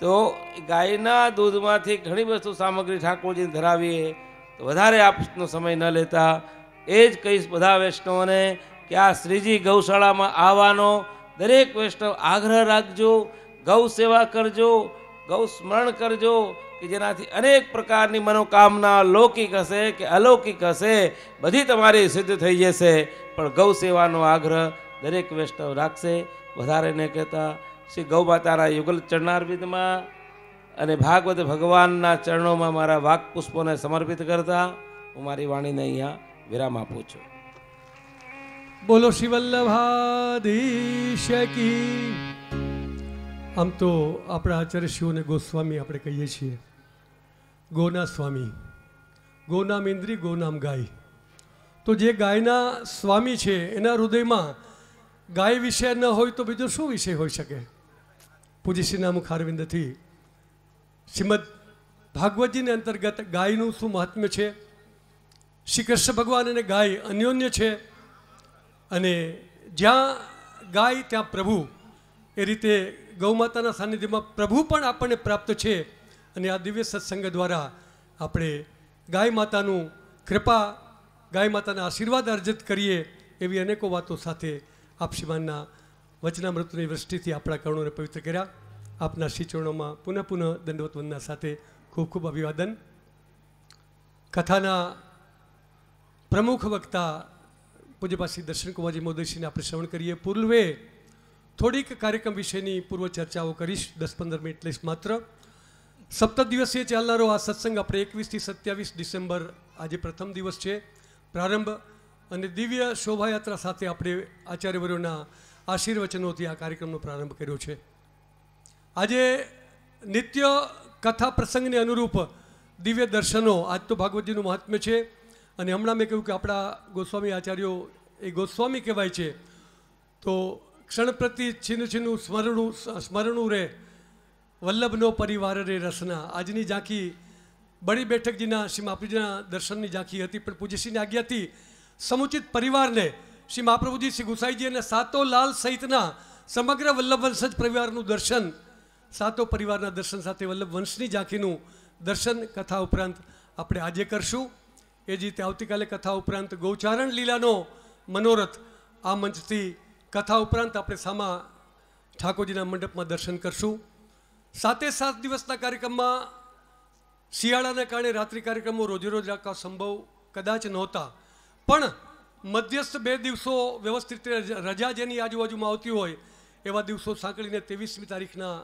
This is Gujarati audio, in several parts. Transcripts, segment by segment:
તો ગાયના દૂધમાંથી ઘણી વસ્તુ સામગ્રી ઠાકોરજીને ધરાવીએ તો વધારે આપનો સમય ન લેતા એ જ કહીશ બધા વૈષ્ણવોને કે આ શ્રીજી ગૌશાળામાં આવવાનો દરેક વૈષ્ણવ આગ્રહ રાખજો, ગૌ સેવા કરજો, ગૌ સ્મરણ કરજો કે જેનાથી અનેક પ્રકારની મનોકામના લૌકિક હશે કે અલૌકિક હશે બધી તમારી સિદ્ધ થઈ જશે. પણ ગૌ સેવાનો આગ્રહ દરેક વૈષ્ણવ રાખશે. વધારે ન કહેતા શ્રી ગૌ માતાના યુગલ ચરણારવિંદમાં અને ભાગવત ભગવાનના ચરણોમાં મારા વાક પુષ્પોને સમર્પિત કરતા હું મારી વાણીને અહીંયા વિરામ આપું છું. બોલો શ્રી વલ્લભાધીશ કી. આમ તો આપણા આચાર્ય શિવને ગોસ્વામી આપણે કહીએ છીએ, ગોના સ્વામી. ગોનામ ઇન્દ્રી, ગોનામ ગાય. તો જે ગાયના સ્વામી છે એના હૃદયમાં ગાય વિશે ન હોય તો બીજો શું વિષય હોઈ શકે? પૂજ્યશ્રીના મુખ અરવિંદથી શ્રીમદ ભાગવતજીને અંતર્ગત ગાયનું શું મહાત્મ્ય છે, શ્રી કૃષ્ણ ભગવાન અને ગાય અન્યોન્ય છે, અને જ્યાં ગાય ત્યાં પ્રભુ, એ રીતે ગૌમાતાના સાનિધ્યમાં પ્રભુ પણ આપણને પ્રાપ્ત છે. અને આ દિવ્ય સત્સંગ દ્વારા આપણે ગાય માતાનું કૃપા, ગાય માતાના આશીર્વાદ અર્જિત કરીએ એવી અનેકો વાતો સાથે આપ શ્રીમાનના વચનામૃતની વૃષ્ટિથી આપણા કર્ણોને પવિત્ર કર્યા. આપના શ્રી ચરણોમાં પુનઃ પુનઃ દંડવત વંદના સાથે ખૂબ ખૂબ અભિવાદન. કથાના પ્રમુખ વક્તા પૂજ્યપાદ શ્રી દર્શનકુમારજી મહોદયશ્રીને આપણે શ્રવણ કરીએ. પૂર્વે થોડીક કાર્યક્રમ વિશેની પૂર્વ ચર્ચાઓ કરીશ, 10-15 મિનિટ લઈશ માત્ર. સપ્ત દિવસીય ચાલનારો આ સત્સંગ આપણે 21 થી 27 ડિસેમ્બર આજે પ્રથમ દિવસ છે પ્રારંભ, અને દિવ્ય શોભાયાત્રા સાથે આપણે આચાર્યવર્યોના આશીર્વચનોથી આ કાર્યક્રમનો પ્રારંભ કર્યો છે. આજે નિત્ય કથા પ્રસંગને અનુરૂપ દિવ્ય દર્શનો, આજ તો ભાગવતજીનું મહાત્મ્ય છે. અને હમણાં મેં કહ્યું કે આપણા ગોસ્વામી આચાર્યો એ ગોસ્વામી કહેવાય છે, તો ક્ષણ પ્રતિ છીનું છીનું સ્મરણું રે વલ્લભનો પરિવાર રે રસના. આજની ઝાંખી બડી બેઠકજીના શ્રી મહાપ્રભુજીના દર્શનની ઝાંખી હતી, પણ પૂજ્યશ્રીની આજ્ઞાથી સમુચિત પરિવારને શ્રી મહાપ્રભુજી, શ્રી ગુસાઈજી અને સાતો લાલ સહિતના સમગ્ર વલ્લભ વંશજ પરિવારનું દર્શન, સાતો પરિવારના દર્શન સાથે વલ્લભ વંશની ઝાંખીનું દર્શન કથા ઉપરાંત આપણે આજે કરશું. એ જ રીતે આવતીકાલે કથા ઉપરાંત ગૌચારણ લીલાનો મનોરથ આ મંચથી કથા ઉપરાંત આપણે સામા ઠાકોરજીના મંડપમાં દર્શન કરશું. 7 દિવસના કાર્યક્રમમાં શિયાળાના કારણે રાત્રિ કાર્યક્રમો રોજે રોજ રાખવા સંભવ કદાચ નહોતા, પણ મધ્યસ્થ 2 દિવસો વ્યવસ્થિત રજા જેની આજુબાજુમાં આવતી હોય એવા દિવસો સાંકળીને 23મી તારીખના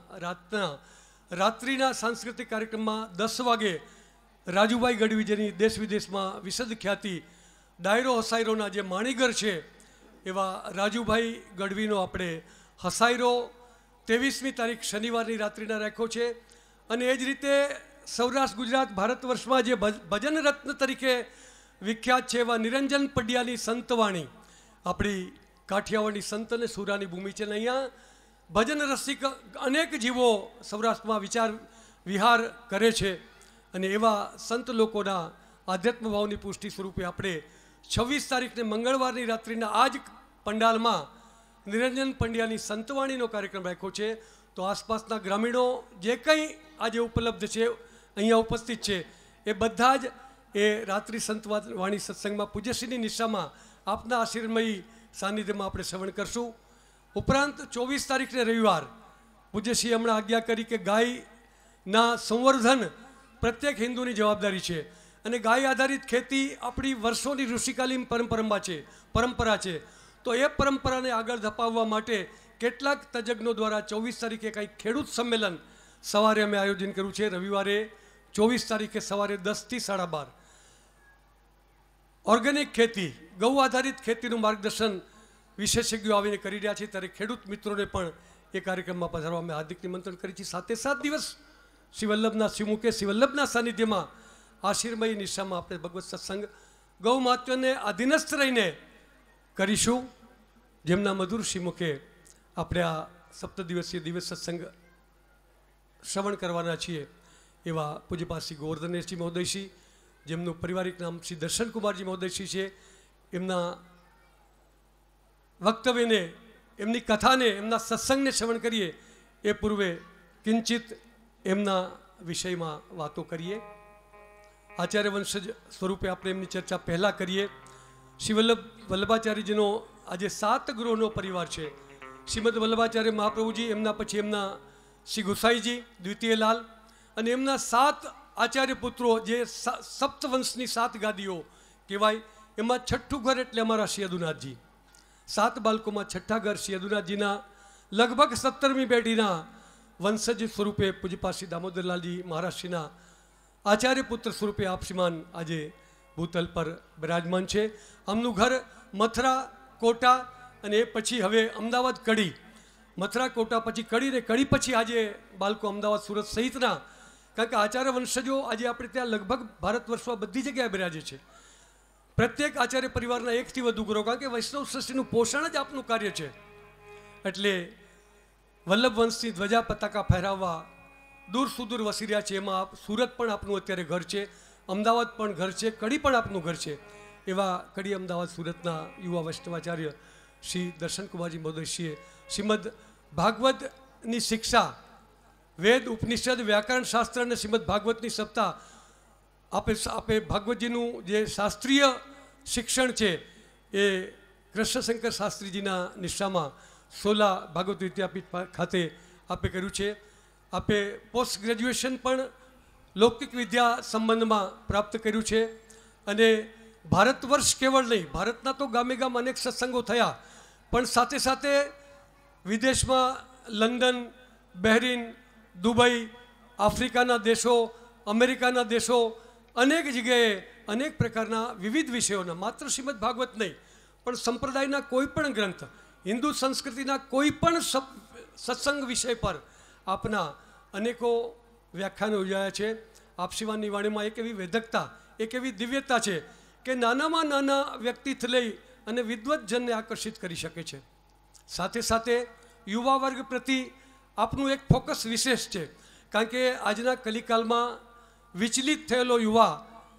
રાત્રિના સાંસ્કૃતિક કાર્યક્રમમાં 10 વાગે રાજુભાઈ ગઢવી, જેની દેશ વિદેશમાં વિશદ ખ્યાતિ ડાયરો હસાયરોના જે માણીગર છે એવા રાજુભાઈ ગઢવીનો આપણે હસાયરો 23મી તારીખ શનિવારની રાત્રિના રાખ્યો છે. અને એ જ રીતે સૌરાષ્ટ્ર ગુજરાત ભારત વર્ષમાં જે ભજન રત્ન તરીકે વિખ્યાત છે એવા નિરંજન પડિયાની સંતવાણી, આપણી કાઠિયાવાડની સંત અને સુરાની ભૂમિ છે, અને અહીંયા ભજન રસિક અનેક જીવો સૌરાષ્ટ્રમાં વિચાર વિહાર કરે છે. અને એવા સંત લોકોના આધ્યાત્મ ભાવની પુષ્ટિ સ્વરૂપે આપણે 26 તારીખને મંગળવારની રાત્રિના આ જ પંડાલમાં નિરંજન પંડ્યાની સંતવાણીનો કાર્યક્રમ રાખ્યો છે. તો આસપાસના ગ્રામીણો જે કંઈ આજે ઉપલબ્ધ છે, અહીંયા ઉપસ્થિત છે, એ બધા જ એ રાત્રિ સંતવાણી સત્સંગમાં પૂજ્યશ્રીની નિશામાં આપના આશીર્મયી સાનિધ્યમાં આપણે શ્રવણ કરશું. ઉપરાંત 24 તારીખને રવિવાર પૂજ્યશ્રી હમણાં આજ્ઞા કરી કે ગાયના સંવર્ધન પ્રત્યેક હિન્દુની જવાબદારી છે, અને ગાય આધારિત ખેતી આપણી વર્ષોની ઋષિકાલીન પરંપરા છે. તો એ પરંપરાને આગળ ધપાવવા માટે કેટલાક તજજ્ઞો દ્વારા 24 તારીખે કંઈક ખેડૂત સંમેલન સવારે અમે આયોજન કર્યું છે. રવિવારે 24 તારીખે સવારે 10 થી 12:30 ઓર્ગેનિક ખેતી, ગૌ આધારિત ખેતીનું માર્ગદર્શન વિશેષજ્ઞો આવીને કરી રહ્યા છે, ત્યારે ખેડૂત મિત્રોને પણ એ કાર્યક્રમમાં પધારવા અમે હાર્દિક નિમંત્રણ કરી છે. 7 દિવસ શ્રી વલ્લભના શ્રીમુખે, શ્રી વલ્લભના સાનિધ્યમાં આશીર્મયી નિશામાં આપણે ભગવત સત્સંગ ગૌ મહાત્મ્યને આધીનસ્થ રહીને કરીશું. જેમના મધુર શ્રીમુખે આપણે આ 7 દિવસીય દિવ્ય સત્સંગ શ્રવણ કરવાના છીએ એવા પૂજ્યપાદ શ્રી ગોવર્ધનેશજી મહોદયશ્રી, જેમનું પારિવારિક નામ શ્રી દર્શનકુમારજી મહોદયશ્રી છે, એમના વક્તવ્યને, એમની કથાને, એમના સત્સંગને શ્રવણ કરીએ એ પૂર્વે કિંચિત એમના વિષયમાં વાતો કરીએ. આચાર્ય વંશજ સ્વરૂપે આપણે એમની ચર્ચા પહેલાં કરીએ. શ્રી વલ્લભાચાર્યજીનો આજે 7 ગુરુનો પરિવાર છે. શ્રીમદ વલ્લભાચાર્ય મહાપ્રભુજી, એમના પછી એમના શ્રી ગુસાઈજી દ્વિતીયલાલ અને એમના 7 આચાર્ય પુત્રો, જે સપ્તવંશની 7 ગાદીઓ કહેવાય. એમાં છઠ્ઠું ઘર એટલે અમારા શ્રી યદુનાથજી. 7 બાળકોમાં છઠ્ઠા ઘર શ્રી યદુનાથજીના લગભગ 17મી પેઢીના વંશજ સ્વરૂપે પૂજ્યપાદ શ્રી દામોદરલાલજી મહારાજશ્રીના આચાર્ય પુત્ર સ્વરૂપે આપ શ્રીમાન આજે ભૂતલ પર બિરાજમાન છે. આમનું ઘર મથુરા, કોટા અને એ પછી હવે અમદાવાદ કડી. મથુરા, કોટા પછી કડી ને કડી પછી આજે બાળકો અમદાવાદ, સુરત સહિતના, કારણ કે આચાર્ય વંશજો આજે આપણે ત્યાં લગભગ ભારત વર્ષમાં બધી જગ્યાએ બિરાજે છે. પ્રત્યેક આચાર્ય પરિવારના 1થી વધુ ગુરુ, કારણ કે વૈષ્ણવ સૃષ્ટિનું પોષણ જ આપનું કાર્ય છે. એટલે વલ્લભ વંશની ધ્વજા પતાકા ફહેરાવવા દૂર સુદૂર વસી રહ્યા છે. એમાં સુરત પણ આપનું અત્યારે ઘર છે, અમદાવાદ પણ ઘર છે, કડી પણ આપનું ઘર છે. એવા કડી, અમદાવાદ, સુરતના યુવા વૈષ્ણવાચાર્ય શ્રી દર્શનકુમારજી મહોદયશ્રીએ શ્રીમદ ભાગવતની શિક્ષા, વેદ, ઉપનિષદ, વ્યાકરણ શાસ્ત્ર અને શ્રીમદ ભાગવતની સપ્તાહ આપે ભાગવતજીનું જે શાસ્ત્રીય શિક્ષણ છે એ કૃષ્ણશંકર શાસ્ત્રીજીના નિષ્ઠામાં સોલા ભાગવત વિદ્યાપીઠ ખાતે આપે કર્યું છે. આપે પોસ્ટ ગ્રેજ્યુએશન પણ લૌકિક વિદ્યા સંબંધમાં પ્રાપ્ત કર્યું છે. અને ભારત વર્ષ કેવળ નહીં, ભારતના તો ગામે ગામ અનેક સત્સંગો થયા, પણ સાથે સાથે વિદેશમાં લંડન, બહેરીન, દુબઈ, આફ્રિકાના દેશો, અમેરિકાના દેશો, અનેક જગ્યાએ અનેક પ્રકારના વિવિધ વિષયોના, માત્ર શ્રીમદ ભાગવત નહીં પણ સંપ્રદાયના કોઈ પણ ગ્રંથ, હિન્દુ સંસ્કૃતિના કોઈ પણ સત્સંગ વિષય પર આપના અનેકો વ્યાખ્યાનો યોજાયા છે. આપ શિવાની વાણીમાં એક એવી વેદકતા, એક એવી દિવ્યતા છે કે નાનામાં નાના વ્યક્તિથી લઈ અને વિદ્વતજનને આકર્ષિત કરી શકે છે. સાથે સાથે યુવા વર્ગ પ્રતિ આપનું એક ફોકસ વિશેષ છે, કારણ કે આજના કલિકાલમાં વિચલિત થયેલો યુવા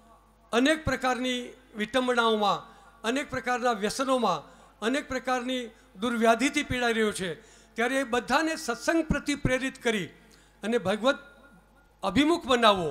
અનેક પ્રકારની વિટંબણાઓમાં, અનેક પ્રકારના વ્યસનોમાં, અનેક પ્રકારની દુર્વ્યાધિથી પીડાઈ રહ્યો છે. ત્યારે એ બધાને સત્સંગ પ્રતિ પ્રેરિત કરી અને ભગવત અભિમુખ બનાવવો,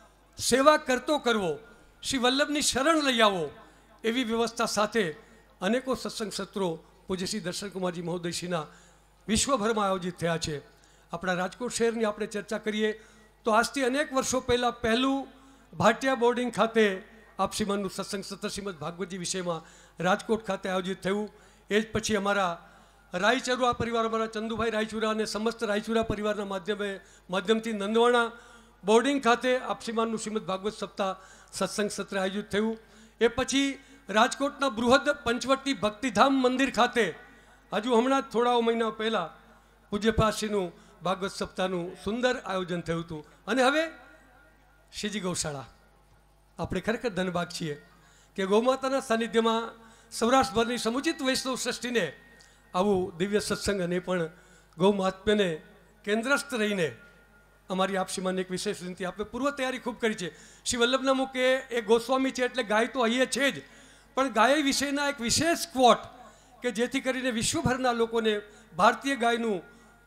સેવા કરતો કરવો, શ્રી વલ્લભની શરણ લઈ આવો, એવી વ્યવસ્થા સાથે અનેકો સત્સંગ સત્રો પૂજ્ય શ્રી દર્શનકુમારજી મહોદયશ્રીના વિશ્વભરમાં આયોજિત થયા છે. આપણા રાજકોટ શહેરની આપણે ચર્ચા કરીએ તો આજથી અનેક વર્ષો પહેલાં પહેલું ભાટિયા બોર્ડિંગ ખાતે આપશ્રીમાનનું સત્સંગ સત્ર શ્રીમદ ભાગવતજી વિષયમાં રાજકોટ ખાતે આયોજિત થયું. એ જ પછી અમારા રાયચુરા પરિવાર, અમારા ચંદુભાઈ રાયચુરા અને સમસ્ત રાયચુરા પરિવારના માધ્યમથી નંદવાણા બોર્ડિંગ ખાતે આપશ્રીમાનનું શ્રીમદ ભાગવત સપ્તાહ સત્સંગ સત્ર આયોજિત થયું. એ પછી રાજકોટના બૃહદ પંચવટી ભક્તિધામ મંદિર ખાતે હજુ હમણાં જ થોડા મહિના પહેલાં પૂજ્યપાદશ્રીનું ભાગવત સપ્તાહનું સુંદર આયોજન થયું હતું. અને હવે શ્રીજી ગૌશાળા, આપણે ખરેખર ધનભાગ છીએ કે ગૌમાતાના સાનિધ્યમાં સૌરાષ્ટ્રભરની સમુચિત વૈષ્ણવ સૃષ્ટિને આવું દિવ્ય સત્સંગ અને પણ ગૌ મહાત્મ્યને કેન્દ્રસ્થ રહીને અમારી આપશ્રીમાન એક વિશેષ વિનંતી. આપણે પૂર્વ તૈયારી ખૂબ કરી છે. શ્રી વલ્લભના મુખે એ ગોસ્વામી છે એટલે ગાય તો અહીંયા છે જ, પણ ગાય વિષયના એક વિશેષ ક્વોટ કે જેથી કરીને વિશ્વભરના લોકોને ભારતીય ગાયનું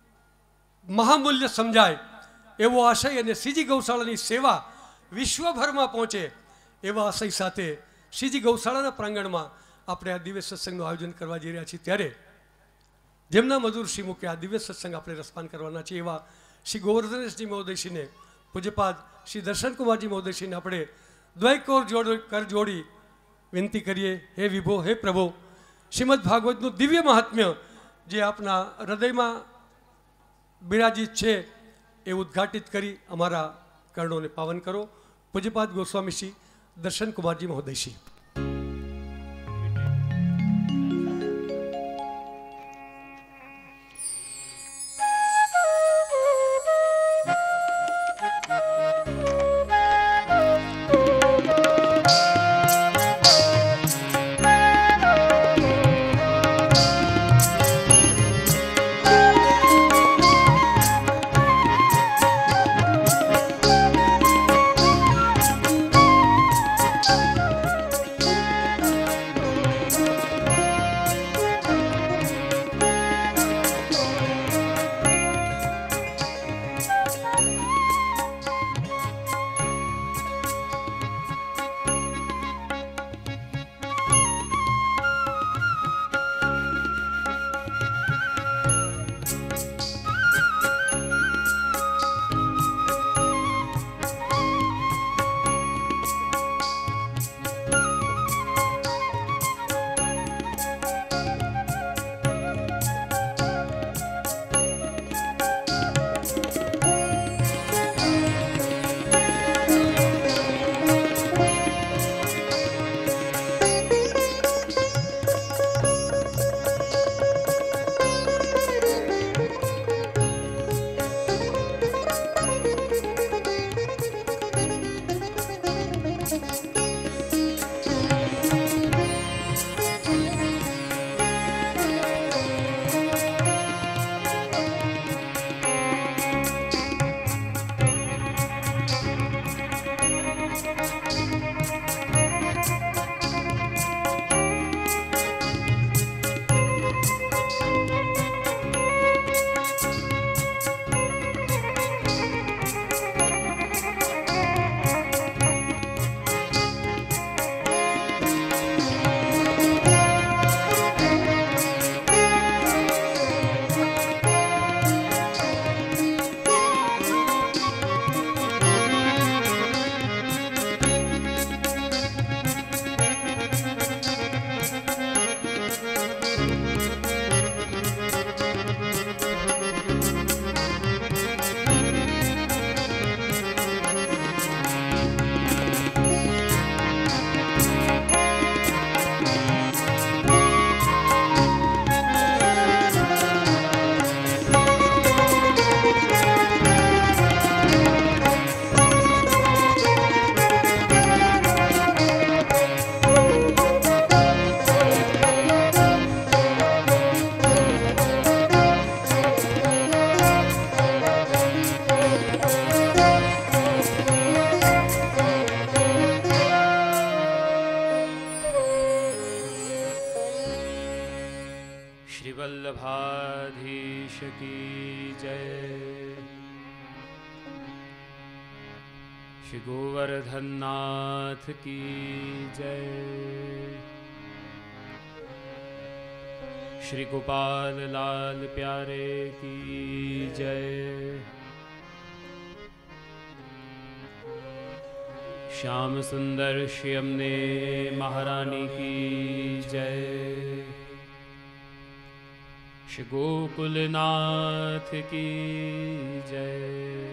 મહામૂલ્ય સમજાય એવો આશય અને શ્રીજી ગૌશાળાની સેવા વિશ્વભરમાં પહોંચે એવા આશય સાથે શ્રીજી ગૌશાળાના પ્રાંગણમાં આપણે આ દિવ્ય સત્સંગનું આયોજન કરવા જઈ રહ્યા છીએ. ત્યારે જેમના મધુર શ્રી મુખે આ દિવ્ય સત્સંગ આપણે રસપાન કરવાના છીએ એવા શ્રી ગોવર્ધનેશજી મહોદયશ્રીને, પૂજ્યપાદ શ્રી દર્શનકુમારજી મહોદયશ્રીને આપણે દ્વૈકોર કર જોડી વિનંતી કરીએ. હે વિભો, હે પ્રભો, શ્રીમદ ભાગવતનું દિવ્ય મહાત્મ્ય જે આપના હૃદયમાં બિરાજિત છે એ ઉદ્ઘાટિત કરી અમારા કર્ણોને પાવન કરો. પૂજ્યપાદ ગોસ્વામીશ્રી દર્શનકુમારજી મહોદયશ્રી. श्री गोवर्धन नाथ की जय। श्री गोपाल लाल प्यारे की जय। श्याम सुंदर श्री अम्ने महारानी की जय। श्री गोकुलनाथ की जय।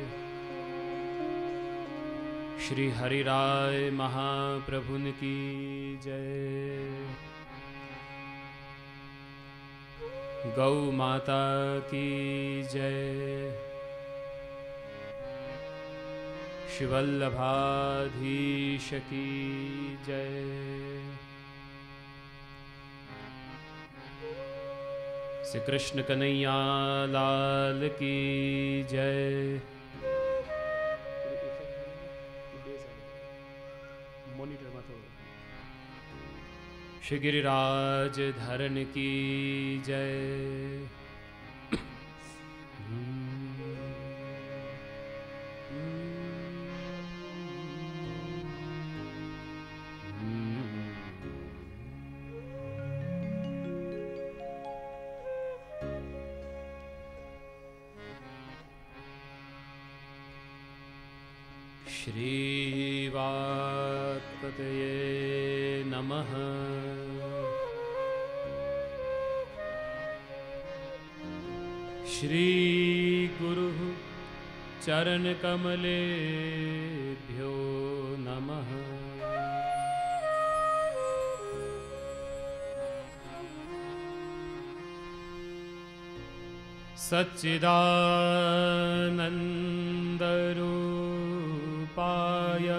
श्री हरिराय महाप्रभुन की जय। गौ माता की जय। श्री वल्लभाधीश की जय। श्री कृष्ण कन्हैया लाल की जय। श्री गिरिराज धरण की जय। श्रीवाक्पतये नमः। श्री गुरु चरण कमलेभ्यो नमः। सच्चिदानंद रूपाय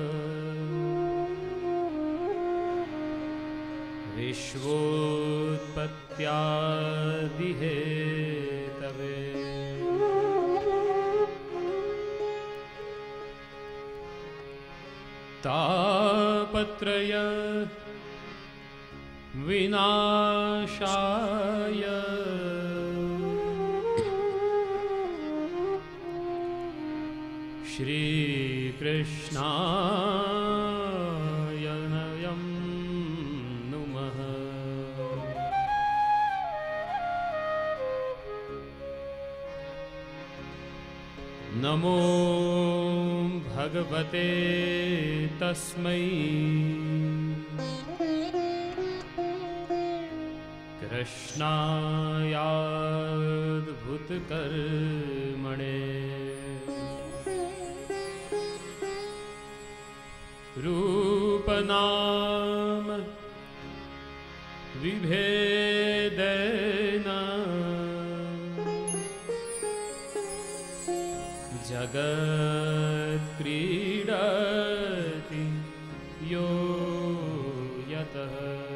विश्वोत्पत्त्यादिहेतवे तापत्रय विनाशाय श्रीकृष्णाय नयं नुमः। नमो भगवते तस्मै कृष्णायाद्भुतकर्मणे रूपनाम विभेदेन जगत्क्रीडति यो यतः।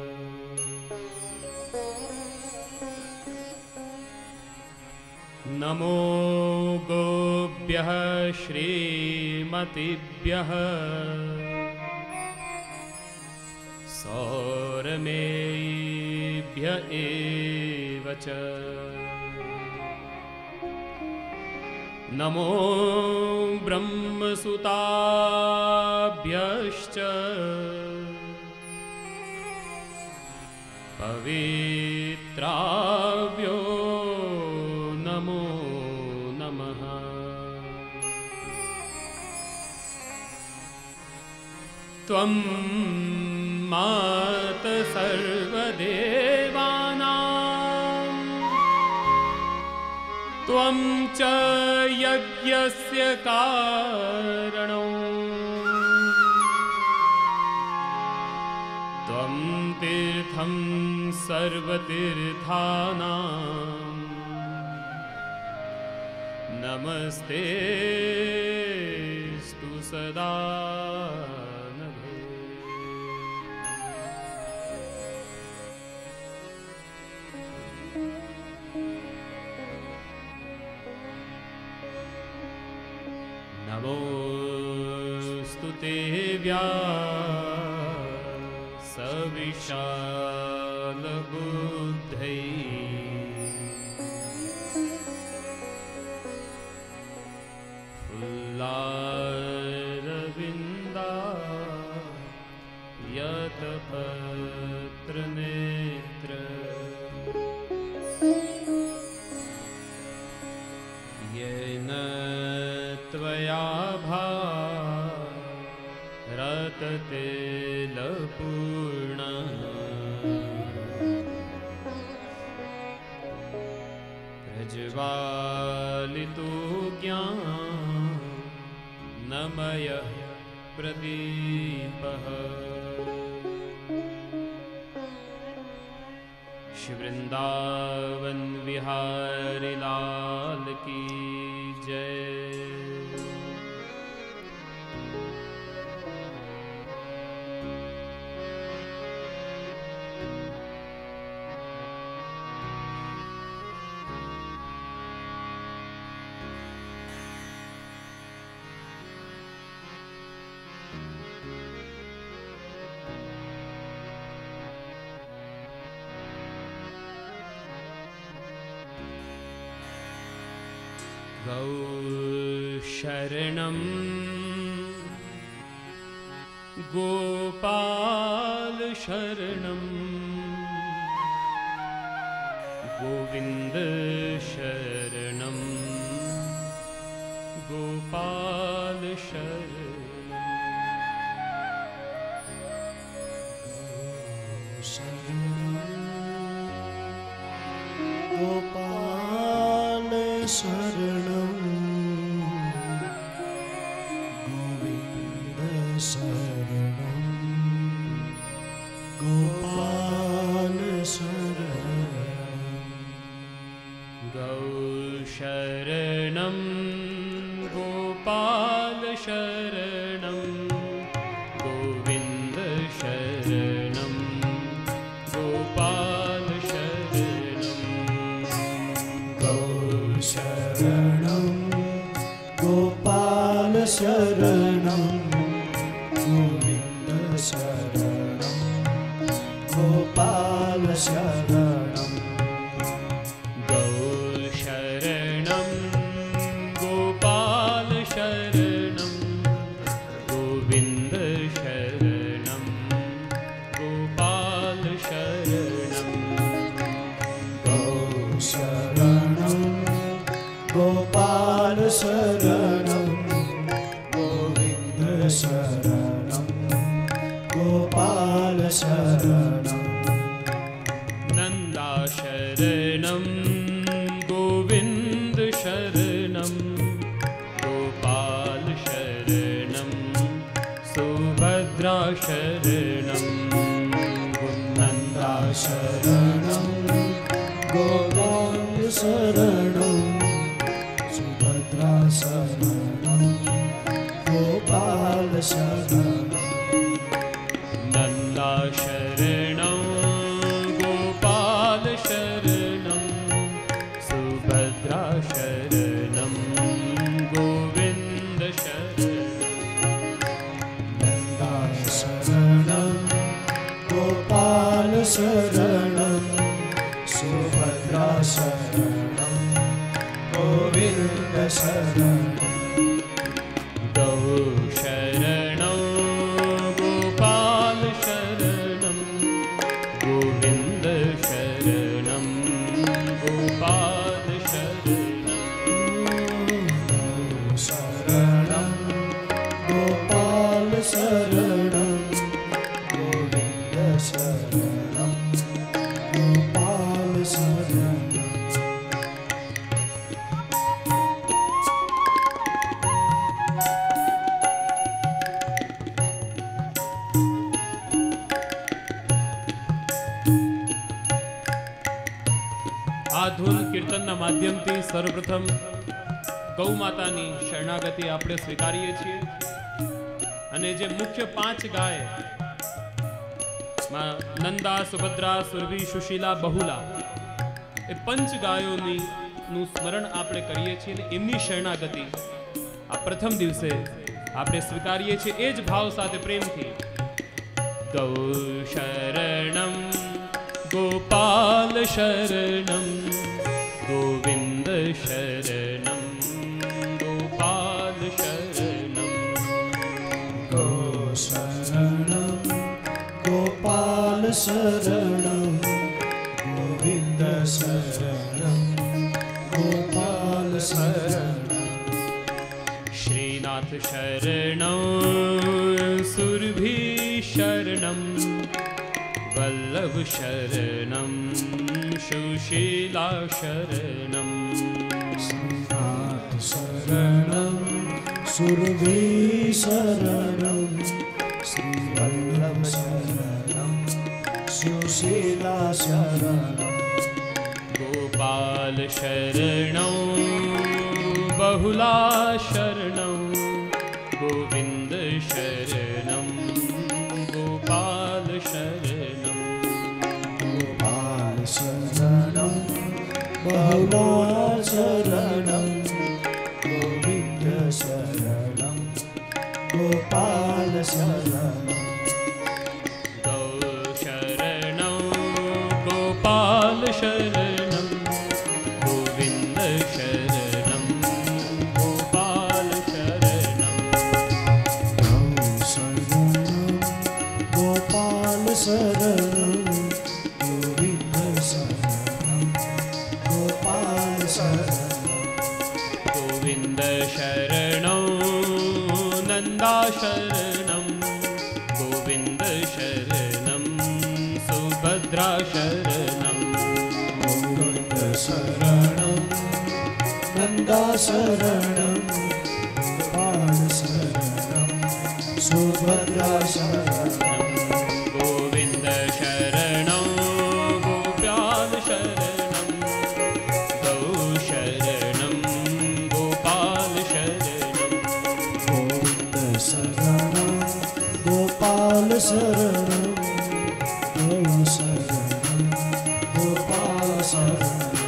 नमो गोभ्यः श्रीमतिभ्यः सौरमेभ्य एव च। नमो ब्रह्मसुताभ्यश्च पवित्राभ्यो नमो नमः। त्वं मात सर्वदेवानां त्वं च यज्ञस्य कारणो त्वं तीर्थं सर्वतीर्थानां नमस्ते स्तु सदा। नमोऽस्तु ते व्यासविशालबुद्धै फुल्लारविन्दो दयाभा रततेलपूर्ण प्रज्वालितो ज्ञानमय प्रदीपः श्री वृंदावन विहारी लाल की जय। गौ शरणं गोपाल शरणं गोविंद शरणं गोपाल शरणं गोपाल शरणं गोविंद शरणं गोपाल शरणं गौ शरणं गोपाल शरणं गोविंद शरणं गोपाल शरणं गौ शरणं गोपाल शरणं गोविंद शरणं गोपाल शरणं गौ शरणं गोपाल शरणं गोविंद शरणं गोपाल शरणं गौ शरणं गोपाल शरणं गोविंद शरणं गोपाल शरणं नंदा शरणं गोविंद शरणं गोपाल शरणं सुभद्रा शरणं नंदा शरणं गोपाल शरणं सुभद्रा शरणं गोपाल शरणं नंदा शरणं गोपाल शरणं सुभद्रा शरणं गोविंद शरणं नंदा शरणं गोपाल शरणं सुभद्रा शरणं गोविंद शरणं गौ शरणं गोपाल शरणं गोविंद शरणं गोपाल शरणं शरणं गोपाल शरणं गोविंद शरणं गोपाल शरणं આ ધૂન કીર્તનના માધ્યમથી સર્વપ્રથમ ગૌ માતાની શરણાગતિ આપણે સ્વીકારીએ છીએ અને જે મુખ્ય 5 ગાય માં નંદા સુભદ્રા સુરભી સુશીલા બહુલા એ 5 ગાયોની નું સ્મરણ આપણે કરીએ છીએ અને એમની શરણાગતિ આ પ્રથમ દિવસે આપણે સ્વીકારીએ છીએ એ જ ભાવ સાથે પ્રેમથી ગૌ શરણમ गोपाल शरणं गोविंद शरणं गोपाल शरणं गौ शरणं गोपाल शरणं गोविंद शरणं गोपाल शरणं श्रीनाथ श्रीनाथ शरणं सुरभि शरणं वल्लभ शरणं सुशीला शरणं श्रीनाथ शरणं सुरभि शरणं श्रीवल्लभ शरणं सुशीला शरणं गोपाल शरणं बहुला शरणं गोविंद शरणं गोपाल शरणं गोपाल शरणं बहुला शरणं गोविंद शरणं गोपाल शरणं गौ शरणं गोपाल शरणं गोविंद शरणं गोपाल शरणं गौ शरणं गोपाल शरणं गोविंद शरणं गोपाल शरणं गोविंद शरणं नंदा शरणं गोविंद शरणं सुभद्रा शरणं गोविंद शरणं नंदा शरणं गोपाल शरणं सुभद्रा शरणं गोविंद शरणं गोप्याल शरणं गौ शरणं गोपाल शरणं गोविंद शरणं गोपाल शरणं गौ शरणं गोपाल शरणं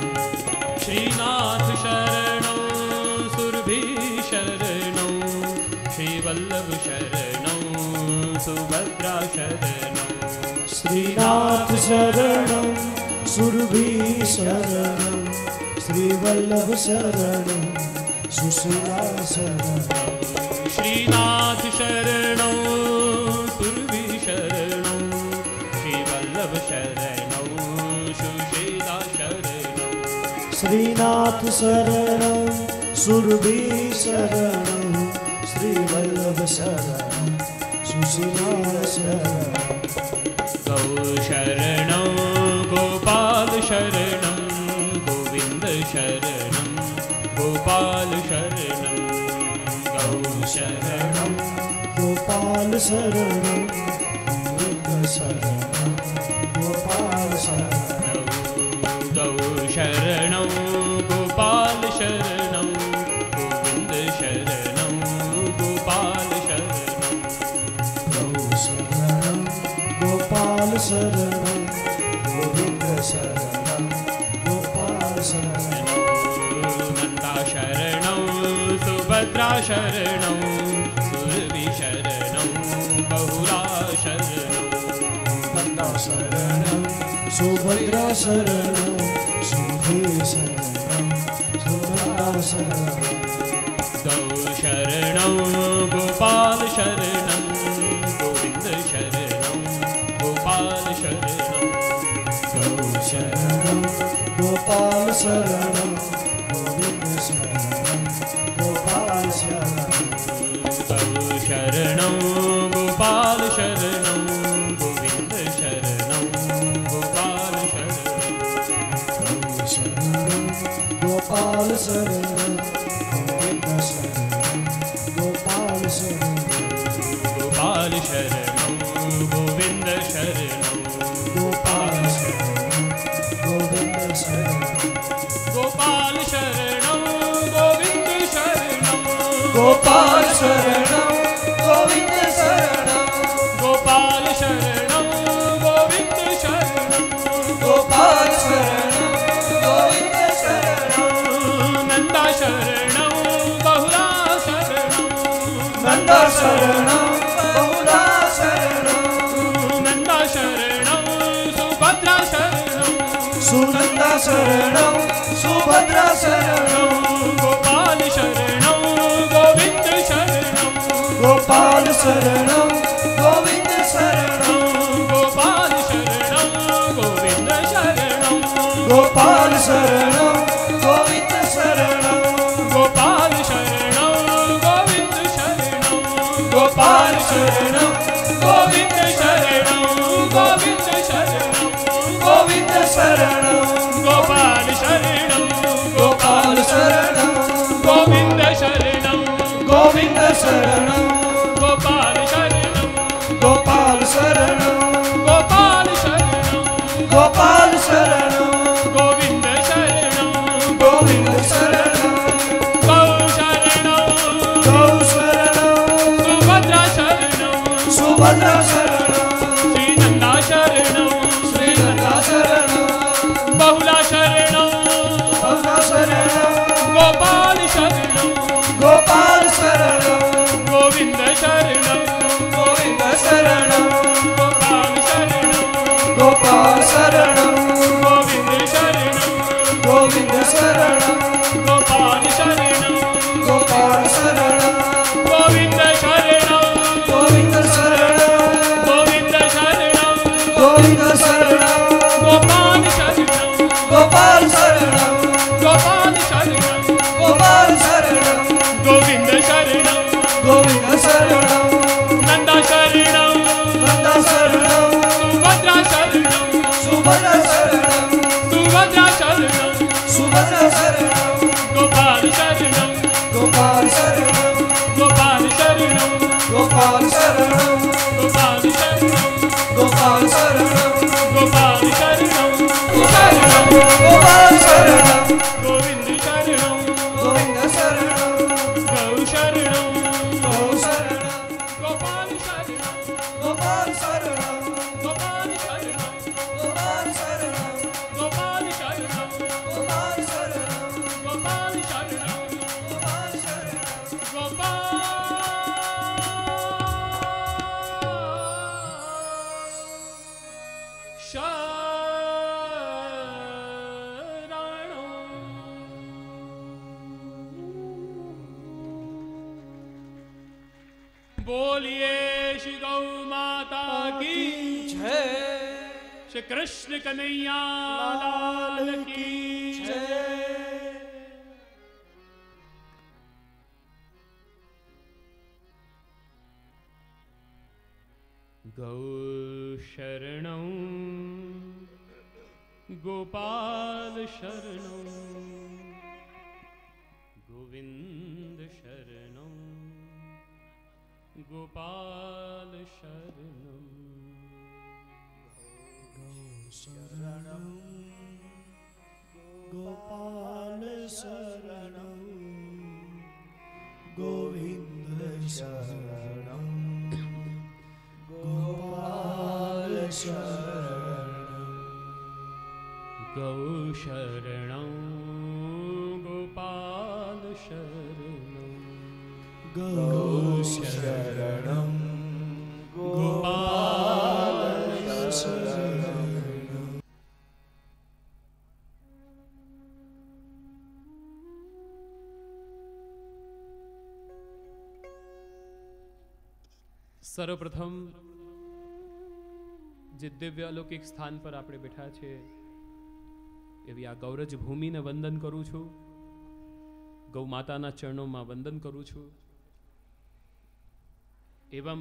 श्रीनाथ शरणं सुरभि शरणं श्रीवल्लभ शरणं सुभद्रा शरणं श्रीनाथ शरणं सुरभि शरणं श्रीवल्लभ शरणं सुशीला शरणं श्रीनाथ शरणं सुरभि शरणं श्रीवल्लभ शरणं सुशीला शरणं श्रीनाथ शरणं सुरभि शरणं श्रीवल्लभ शरणं सुशीला शरणं गौ शरणं गोपाल शरणं गोविंद शरणं गोपाल शरणं गौ शरणं गोपाल शरणं गोविंद शरणं गोपाल शरणं गौ शरणं गोपाल शरणं गोविंद शरणं गोपाल शरणं गौ शरणं गोपाल शरणं गोविंद शरणं गोपाल शरणं नंदा शरणं सुभद्रा शरणं सुरभि शरणं बहुला शरणं नंदा शरणं सुभद्रा शरणं सुरभि शरणं सुभद्रा शरणं गौ शरणं गोपाल शरणं गोविंद शरणं गोपाल शरणं गौ शरणं गोपाल शरणं गोविंद शरणं गोपाल शरणं गौ शरणं गोपाल शरणं गोविंद शरणं गोपाल शरणं गौ शरणं गोपाल शरणं गोविंद शरणं गोपाल शरणं गोपाल शरणं गोविंद शरणं गोपाल शरणं गोविंद शरणं गोपाल शरणं गोविंद शरणं गोपाल शरणं गोविंद शरणं गोपाल शरणं गोविंद शरणं गोपाल शरणं गोविंद शरणं नंदा शरणं बहुला शरणं नंदा शरणं बहुला शरणं नंदा शरणं सुभद्रा शरणं सुनंदा शरणं सुभद्रा शरणं गोपाल शरणं गोविंद शरणं गोपाल शरणं गोविंद शरणं गोपाल शरणं गोविंद शरणं गोपाल शरणं गोविंद शरणं गोपाल शरणं गोविंद शरणं शरणं गोविंद शरणं गोविंद शरणं गोविंद शरणं गोपाल शरणं गोपाल शरणं गोविंद शरणं गोविंद शरणं गोपाल शरणं गोपाल शरणं गोपाल शरणं गोपाल शरणं गोविंद शरणं गोविंद शरणं गौ शरणं गौ शरणं सुभद्रा शरणं सुभद्रा शरणं श्रीनंदा शरणं श्रीनंदा शरणं बहुला शरणं बहुला शरणं गोपाल शरणं गोपाल शरणं गोविंद शरणं गोविंद शरणं गोपाल शरणं गोपाल शरणं गोविंद शरणं गोविंद शरणं गोपाल शरणं गोपाल शरणं गोविंद शरणं गोविंद शरणं गोविंद शरणं गोविंद शरणं गोपाल शरणं गोपाल शरणं गोपाल शरणं गोपाल शरणं गोविंद शरणं गोविंद शरणं नंदा शरणं नंदा शरणं सुभद्रा शरणं सुभद्रा शरणं सुभद्रा शरणं सुभद्रा शरणं गोपाल शरणं गोपाल शरणं गोपाल शरणं गोपाल शरणं गोपाल शरणं गोपाल शरणं गोपाल शरणं गोपाल शरणं गोविंद शरणं गोविंद शरणं गौ शरणं गौ शरणं गोपाल शरणं गोपाल शरणं गोपाल शरणं गोपाल शरणं गोपाल शरणं गोपाल शरणं गोपाल शरणं गोपाल शरणं बोलिए श्री गौ माता की जय श्री कृष्ण कन्हैया लाल की जय। गौ शरणं गोपाल शरणं गोविंद शरणं गोपाल शरणं शरणं गोपाल शरणं गोविंद शरणं गोपाल शरणं गौ शरणं गोपाल शरणं गौ शरणं गोपाल शरणं सर्वप्रथम જે દિવ્ય અલૌકિક સ્થાન પર આપણે બેઠા છે એવી આ ગૌરજ ભૂમિને વંદન કરું છું, ગૌ માતાના ચરણોમાં વંદન કરું છું. एवं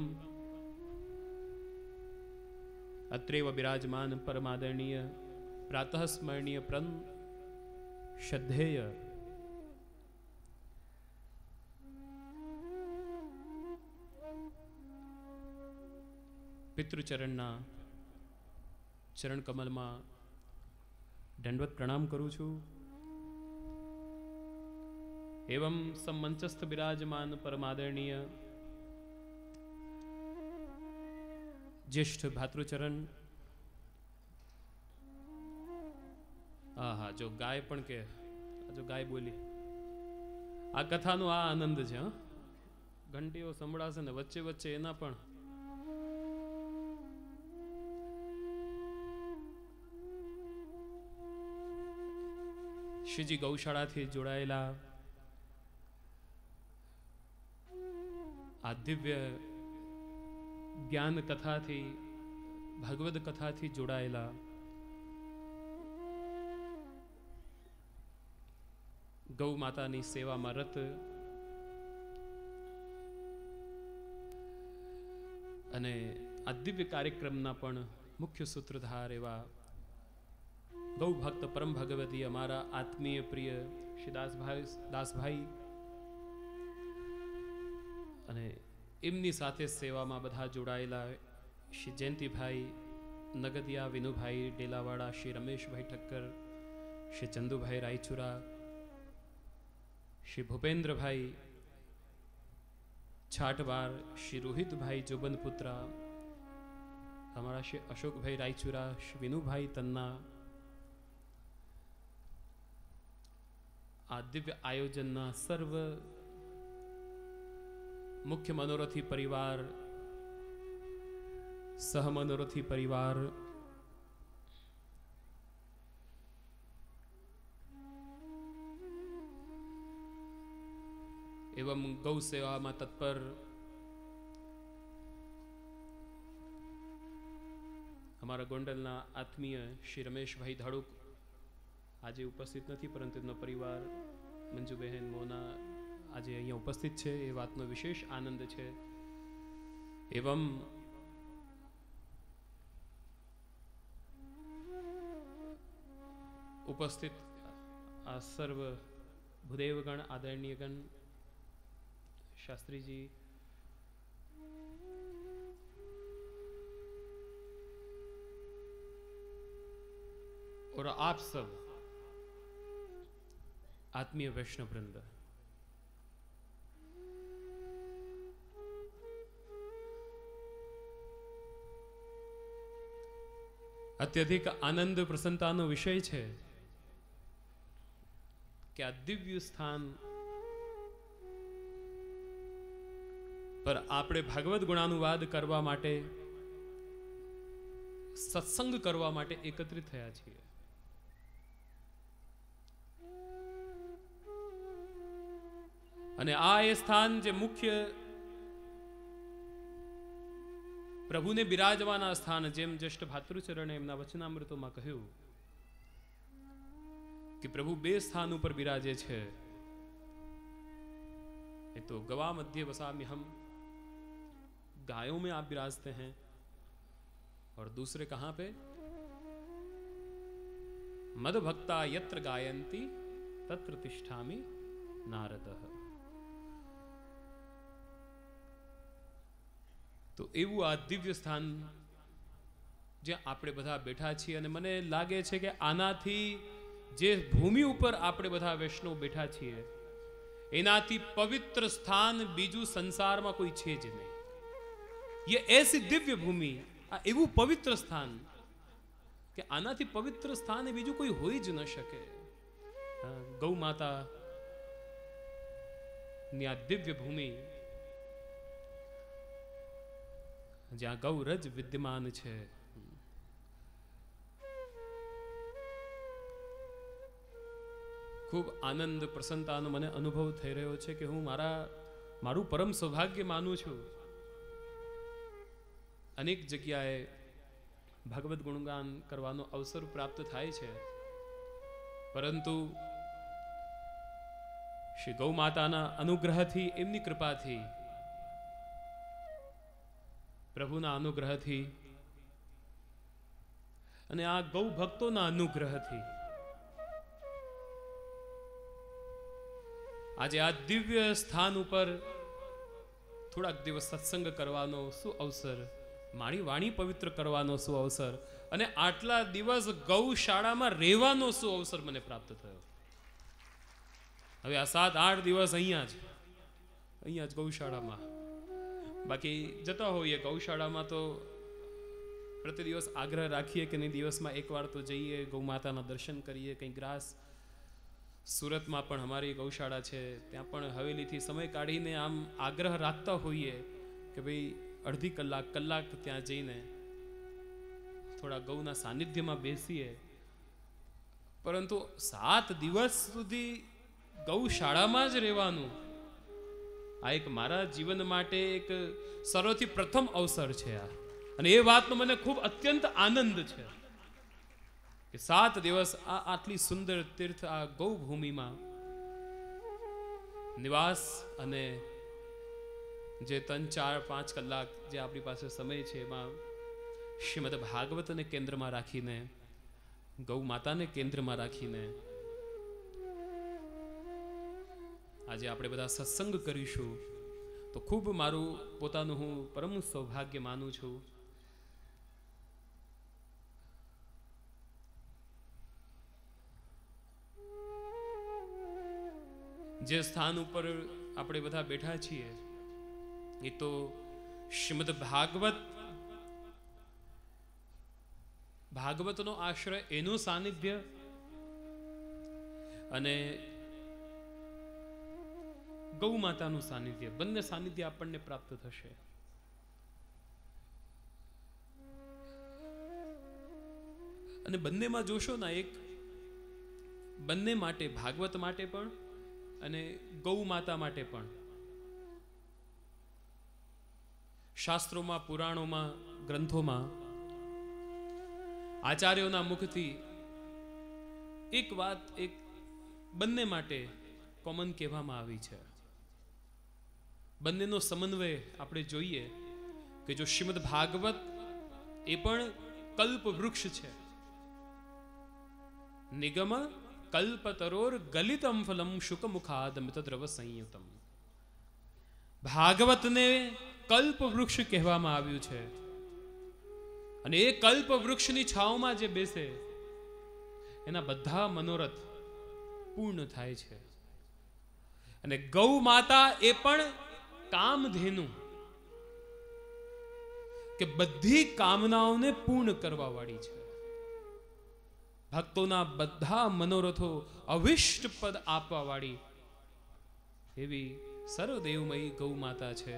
अत्रैव विराजमान परमादरणीय प्रातः स्मरणीय प्रण श्रद्धेय पितृचरणना चरण कमलમાં दंडवत प्रणाम करूँ छूँ. एवं सम्मंचस्थ विराजमान परमादरणीय ज्येष्ठ भातृचरण आहा जो गाय पण के जो गाय बोली आ कथानो आ आनंद है. घंटीओ संभळाशे ने वच्चे वच्चे एना पण श्रीजी गौशाला थी जोड़ायेला आ दिव्य ज्ञान कथा थी भगवद कथा थी जोड़ायेला गौ मातानी सेवा में रत અને આ દિવ્ય કાર્યક્રમના પણ મુખ્ય સૂત્રધાર એવા ગૌ ભક્ત પરમ ભગવતી અમારા આત્મીય પ્રિય શ્રી દાસભાઈ અને એમની સાથે સેવામાં બધા જોડાયેલા શ્રી જયંતિભાઈ નગદિયા, વિનુભાઈ ડેલાવાડા, શ્રી રમેશભાઈ ઠક્કર, શ્રી ચંદુભાઈ રાયચુરા, શ્રી ભૂપેન્દ્રભાઈ છાટવાર, શ્રી રોહિતભાઈ જોબનપુત્રા, हमारा श्री अशोक भाई रायचुरा, श्री विनु भाई तन्ना, आ दिव्य आयोजन सर्व मुख्य मनोरथी परिवार, सह मनोरथी परिवार, एवं गौ सेवा में तत्पर हमारा गोंडलना आत्मीय श्री रमेशभाई धाड़ुक आज उपस्थित नहीं, परंतु एमनो परिवार मंजूबेन मोना आज अहीं उपस्थित है, ये बातनो विशेष आनंद है। एवं उपस्थित आ सर्व भूदेवगण, आदरणीयगण, शास्त्री जी, और आप सब आत्मीय वैष्णव वृंद, अत्यधिक आनंद प्रसन्नता विषय है कि आ दिव्य स्थान पर आपणे भागवत गुणानुवाद करवा माटे, सत्संग करवा माटे एकत्रित थया छीए। અને આ એ સ્થાન જે મુખ્ય પ્રભુને બિરાજવાના સ્થાન, જેમ જ્યેષ્ઠ ભાતૃચરણે એમના વચનામૃતોમાં કહ્યું कि प्रभु बे स्थान पर बिराजे छे, एक तो गवा मध्य वसाम्य हम, गायों में आप बिराजते हैं, और दूसरे कहां पे? मद भक्ता यत्र गायन्ति तत्र तिष्ठामि नारदः। तो एवं आ दिव्य स्थान ज्यां आपणे बधा बैठा छीए, अने मने लागे छे के आनाथी जे भूमि पर आपणे बधा वैष्णव बैठा छीए एनाथी पवित्र स्थान बीजू संसार में कोई छे ज नहीं। ये ऐसी दिव्य भूमि, आ एवं पवित्र स्थान कि आनाथी पवित्र स्थान बीजू कोई हो ज न शके। गौ माता नी आ दिव्य भूमि ज्यां गौरज विद्यमान छे, खूब आनंद प्रसन्नता मने अनुभव थई रह्यो छे कि हूँ मारू परम सौभाग्य मानु छूं। अनेक जग्याए भगवत गुणगान करवानो अवसर प्राप्त थाय छे, परंतु श्री गौ माताना अनुग्रहथी, एमनी कृपाथी, प्रभुना अनुग्रहथी अने आ गौ भक्तोना अनुग्रहथी आज आ दिव्य स्थान पर थोड़ा दिवस सत्संग करवानो सु अवसर, मारी वाणी पवित्र करवानो सु अवसर, अने आटला दिवस गौशाला में रहेवानो सु अवसर मने प्राप्त थयो। हवे आ 7-8 दिवस अहींया ज गौशाला में, बाकी जता होईए गौशाला में तो प्रति दिवस आग्रह राखीए कि नहीं दिवस में एक बार तो जाइए, गौ माताना दर्शन करिए। कई ग्रास सूरत में पण हमारी गौशाला है, त्या पण हवेली थी समय काढ़ीने आम आग्रह राखता होइए कि भाई अर्धी कलाक त्या जईने थोड़ा गौना सानिध्य में बेसीए, परंतु 7 दिवस सुधी गौशाला में ज रहेवानुं आ एक मारा जीवन माटे एक सर्वथी प्रथम अवसर है। अने ए वातनो मने खूब अत्यंत आनंद है कि 7 दिवस आटली सुंदर तीर्थ आ गौभूमि में निवास अने જે 3-4-5 કલાક જે આપણી પાસે સમય છે એમાં શ્રીમદ ભાગવતને કેન્દ્રમાં રાખીને, ગૌ માતાને કેન્દ્રમાં રાખીને આજે આપણે બધા સત્સંગ કરીશું, તો ખૂબ મારું પોતાનું હું પરમ સૌભાગ્ય માનું છું. જે સ્થાન ઉપર આપણે બધા બેઠા છીએ એ તો શ્રીમદ ભાગવતનો આશ્રય, એનું સાનિધ્ય અને ગૌ માતાનું સાનિધ્ય, બંને સાનિધ્ય આપણને પ્રાપ્ત થશે. અને બંનેમાં જોશો ને, એક બંને માટે, ભાગવત માટે પણ અને ગૌ માતા માટે પણ શાસ્ત્રોમાં, પુરાણોમાં, ગ્રંથોમાં આચાર્યોના મુખથી એક વાત બંને માટે કોમન કહેવામાં આવી છે. બંનેનો સમન્વય આપણે જોઈએ કે જો શ્રીમદ ભાગવત એ પણ કલ્પ વૃક્ષ છે. નિગમ કલ્પતરોર ગલિતમ ફલમ શુકમુખાદ મિતદ્રવ સંયુતમ. ભાગવતને કલ્પ વૃક્ષ કહેવામાં આવ્યું છે. અને એ કલ્પ વૃક્ષની છાવમાં જે બેસે એના બધા મનોરથ પૂર્ણ થાય છે. અને ગૌ માતા એ પણ કામધેનુ, કે બધી કામનાઓને પૂર્ણ કરવા વાળી છે. ભક્તોના બધા મનોરથો અવિષ્ટ પદ આપવા વાળી એવી સર્વદેવમયી ગૌ માતા છે.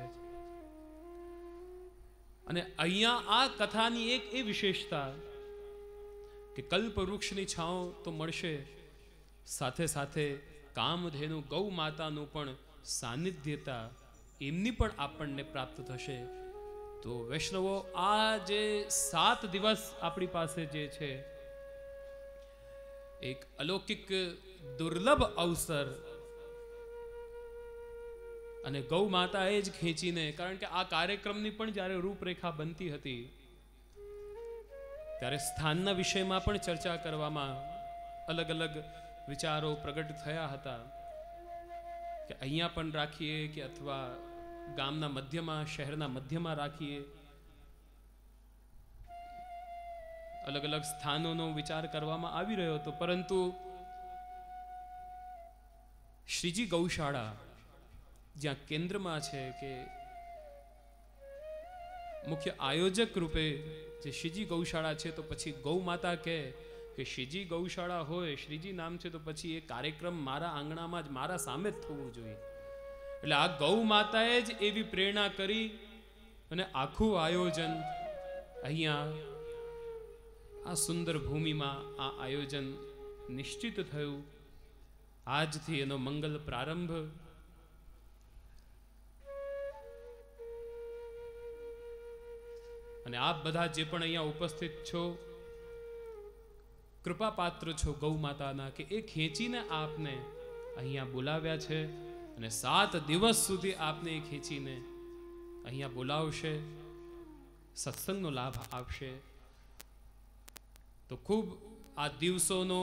અને અહીંયા આ કથાની એક એ વિશેષતા કે કલ્પ વૃક્ષની છાંવ તો મળશે, સાથે સાથે કામધેનુ ગૌ માતાનું પણ સાનિધ્યતા એમની પણ આપણને પ્રાપ્ત થશે. તો વૈષ્ણવો, આ જે 7 દિવસ આપણી પાસે જે છે, એક અલૌકિક દુર્લભ અવસર. અને ગૌ માતા એ જ ખેંચીને, કારણ કે આ કાર્યક્રમની પણ જ્યારે રૂપરેખા બનતી હતી ત્યારે સ્થાનના વિષયમાં પણ ચર્ચા કરવામાં અલગ અલગ વિચારો પ્રગટ થયા હતા કે અહીંયા પણ રાખીએ કે અથવા ગામના મધ્યમાં, શહેરના મધ્યમાં રાખીએ. અલગ અલગ સ્થાનોનો વિચાર કરવામાં આવી રહ્યો હતો, પરંતુ શ્રીજી ગૌશાળા જ્યાં કેન્દ્રમાં છે, કે મુખ્ય આયોજક રૂપે જે શ્રીજી ગૌશાળા છે, તો પછી ગૌ માતા કે શ્રીજી ગૌશાળા હોય, શ્રીજી નામ છે, તો પછી એ કાર્યક્રમ મારા આંગણામાં જ, મારા સામે જ થવો જોઈએ. એટલે આ ગૌ માતાએ જ એવી પ્રેરણા કરી અને આખું આયોજન અહીંયા આ સુંદર ભૂમિમાં આ આયોજન નિશ્ચિત થયું. આજથી એનો મંગલ પ્રારંભ. અને આપ બધા જે પણ અહીંયા ઉપસ્થિત છો, કૃપા પાત્ર છો ગૌ માતાના, કે એ ખેંચીને આપને અહીંયા બોલાવ્યા છે અને 7 દિવસ સુધી આપને એ ખેંચીને અહીંયા બોલાવશે, સત્સંગનો લાભ આપશે. તો ખૂબ આ દિવસોનો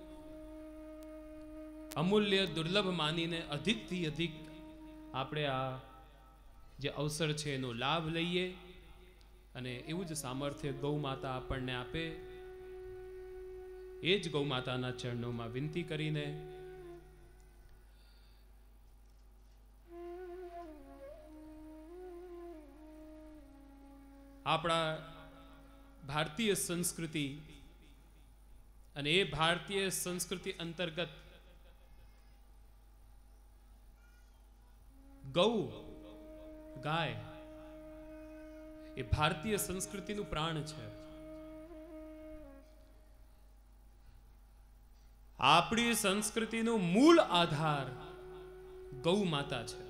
અમૂલ્ય દુર્લભ માનીને અધિકથી અધિક આપણે આ જે અવસર છે એનો લાભ લઈએ અને એવું જ સામર્થ્ય ગૌ માતા આપણને આપે, એ જ ગૌ માતાના ચરણોમાં વિનંતી કરીને આપણા ભારતીય સંસ્કૃતિ અને એ ભારતીય સંસ્કૃતિ અંતર્ગત ગૌ, ગાય એ ભારતીય સંસ્કૃતિનું પ્રાણ છે. આપણી સંસ્કૃતિનો મૂળ આધાર ગૌ માતા છે.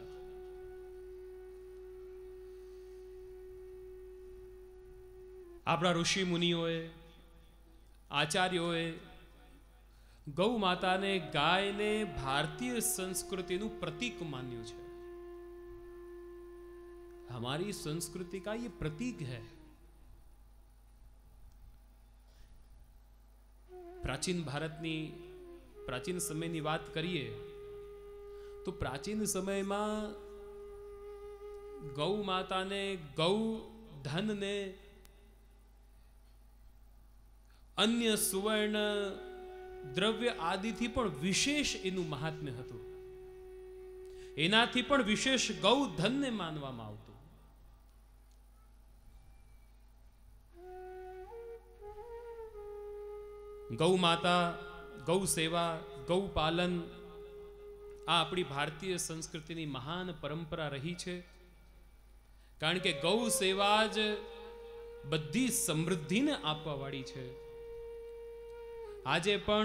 આપણા ઋષિ મુનિઓએ, આચાર્યોએ ગૌ માતાને, ગાયને ભારતીય સંસ્કૃતિનું પ્રતીક માન્યું છે. हमारी संस्कृति का ये प्रतीक है। प्राचीन भारतनी प्राचीन समयની વાત કરીએ તો પ્રાચીન સમયમાં ગૌ માતાને, ગૌ ધનને, અન્ય સુવર્ણ દ્રવ્ય આદિથી પણ વિશેષ એનું મહાત્મ્ય હતું. એનાથી પણ વિશેષ ગૌ ધનને માનવામાં આવતું. ગૌ માતા, ગૌ સેવા, ગૌ પાલન આ આપણી ભારતીય સંસ્કૃતિની મહાન પરંપરા રહી છે. કારણ કે ગૌ સેવા જ બધી સમૃદ્ધિને આપવા વાળી છે. આજે પણ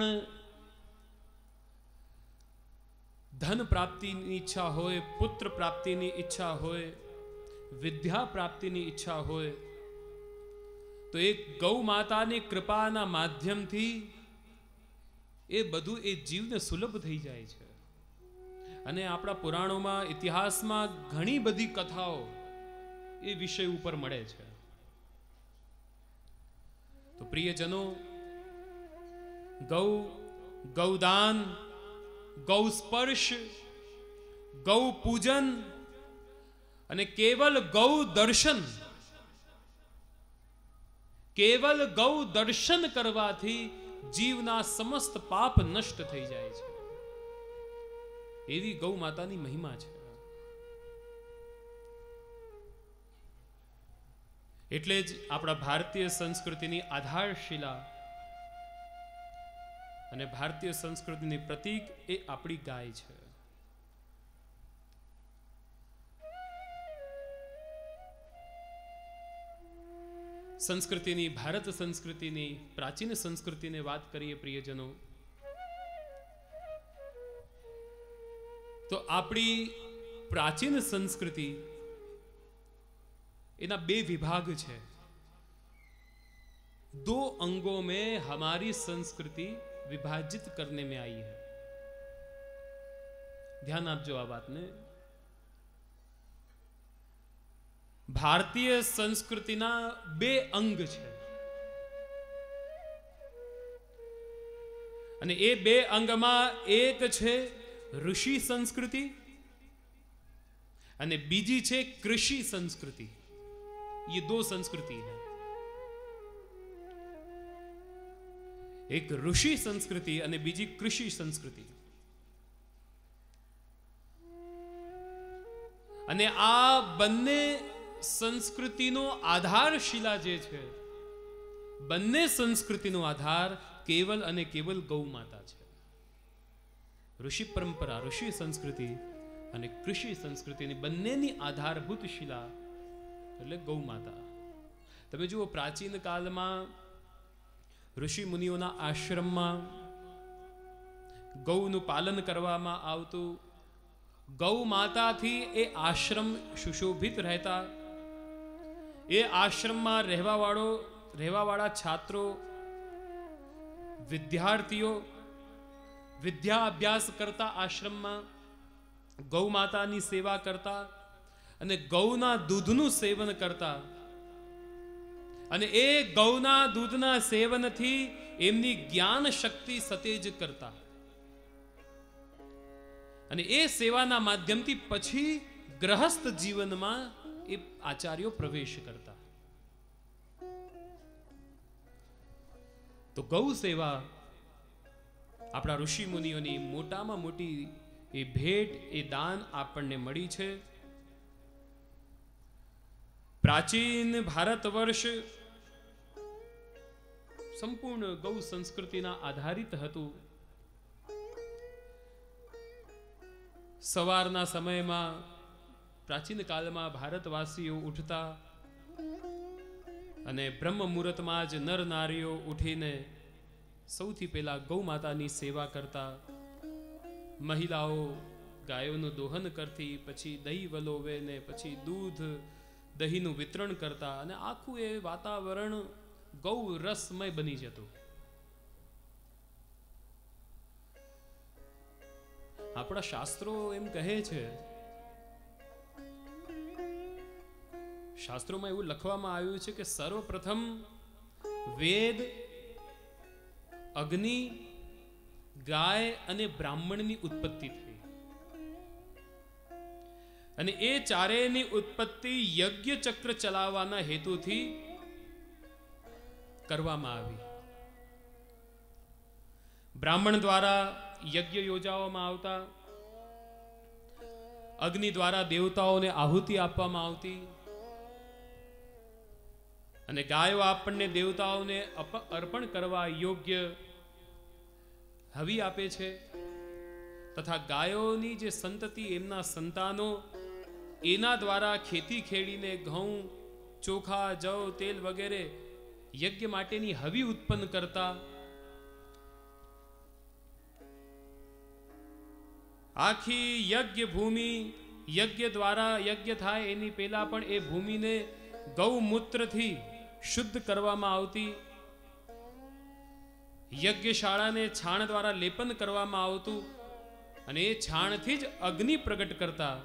ધન પ્રાપ્તિની ઈચ્છા હોય, પુત્ર પ્રાપ્તિની ઈચ્છા હોય, વિદ્યા પ્રાપ્તિની ઈચ્છા હોય તો એક ગૌ માતાની કૃપાના માધ્યમથી એ બધું એ જીવને સુલભ થઈ જાય છે. અને આપણા પુરાણોમાં, ઇતિહાસમાં ઘણી બધી કથાઓ એ વિષય ઉપર મળે છે. તો પ્રિયજનો, ગૌ, ગૌદાન, ગૌ સ્પર્શ, ગૌ પૂજન અને કેવલ ગૌ દર્શન, કેવલ ગૌ દર્શન કરવાથી જીવના સમસ્ત પાપ નષ્ટ થઈ જાય છે. એવી ગૌ માતાની મહિમા છે. એટલે જ આપણા ભારતીય સંસ્કૃતિની આધારશિલા અને ભારતીય સંસ્કૃતિની પ્રતીક એ આપણી ગાય છે. સંસ્કૃતિની, ભારત સંસ્કૃતિની, પ્રાચીન સંસ્કૃતિને વાત કરીએ પ્રિયજનો, તો આપણી પ્રાચીન સંસ્કૃતિ એના બે વિભાગ છે. दो अंगों में हमारी संस्कृति विभाजित करने में आई है. ध्यान आपजो आ बात ने. भारतीय संस्कृतिना बे अंग છે અને એ બે અંગમાં એક છે ઋષિ સંસ્કૃતિ અને બીજી છે કૃષિ संस्कृति. ये दो संस्कृति है. एक ऋषि संस्कृति અને બીજી કૃષિ સંસ્કૃતિ. અને આ બંને સંસ્કૃતિનો આધારશિલા જે છે, બંને સંસ્કૃતિનો આધાર કેવલ અને કેવલ ગૌ માતા છે. ઋષિ પરંપરા, ઋષિ સંસ્કૃતિ અને કૃષિ સંસ્કૃતિની બંનેની આધારભૂત શિલા એટલે ગૌ માતા. તમે જુઓ, પ્રાચીન કાળમાં ઋષિ મુનિઓના આશ્રમમાં ગૌનું પાલન કરવામાં આવતું. ગૌ માતાથી એ આશ્રમ સુશોભિત રહેતા. એ આશ્રમમાં રહેવાવાળા છાત્રો, વિદ્યાર્થીઓ વિદ્યા અભ્યાસ કરતા, આશ્રમમાં ગૌ માતાની સેવા કરતા અને ગૌના દૂધનું સેવન કરતા. અને એ ગૌના દૂધના સેવનથી એમની જ્ઞાન શક્તિ સતેજ કરતા. અને એ સેવાના માધ્યમથી પછી ગ્રહસ્થ જીવનમાં એ આચાર્યો પ્રવેશ કરતા. તો ગૌ સેવા આપણા ઋષિ મુનિઓની મોટામાં મોટી એ ભેટ, એ દાન આપણને મળી છે. પ્રાચીન ભારત વર્ષ સંપૂર્ણ ગૌ સંસ્કૃતિના આધારિત હતું. સવારના સમયમાં પ્રાચીન કાળમાં ભારતવાસીઓ ઉઠતા અને બ્રહ્મ મુહૂર્તમાં જ નર નારીઓ ઉઠીને સૌથી પહેલા ગૌ માતાની સેવા કરતા. મહિલાઓ ગાયોનું દોહન કરતી, પછી દહીં વલોવે ને પછી દૂધ દહીંનું વિતરણ કરતા. અને આખું એ વાતાવરણ ગૌ રસમય બની જતું. આપણા શાસ્ત્રો એમ કહે છે શાસ્ત્રોમાં એવું લખવામાં આવ્યું છે કે સર્વપ્રથમ વેદ, અગ્નિ, ગાય અને બ્રાહ્મણની ઉત્પત્તિ થઈ, અને એ ચારેયની ઉત્પત્તિ યજ્ઞ ચક્ર ચલાવવાના હેતુથી કરવામાં આવી. બ્રાહ્મણ દ્વારા યજ્ઞ યોજાવામાં આવતા, અગ્નિ દ્વારા દેવતાઓને આહુતિ આપવામાં આવતી, અને ગાયો આપણને દેવતાઓને અર્પણ કરવા યોગ્ય હવિ આપે છે, તથા ગાયોની જે સંતતિ, એમના સંતાનો, એના દ્વારા ખેતી ખેડીને ઘઉં, ચોખા, જવ, તેલ વગેરે યજ્ઞ માટેની હવિ ઉત્પન્ન કરતા. આખી યજ્ઞ ભૂમિ, યજ્ઞ દ્વારા યજ્ઞ થાય એની પહેલા પણ એ ભૂમિને ગૌમૂત્રથી શુદ્ધ કરવામાં આવતી. યજ્ઞશાળાને છાણ દ્વારા લેપન કરવામાં આવતું, અને એ છાણથી જ અગ્નિ પ્રગટ કરતા.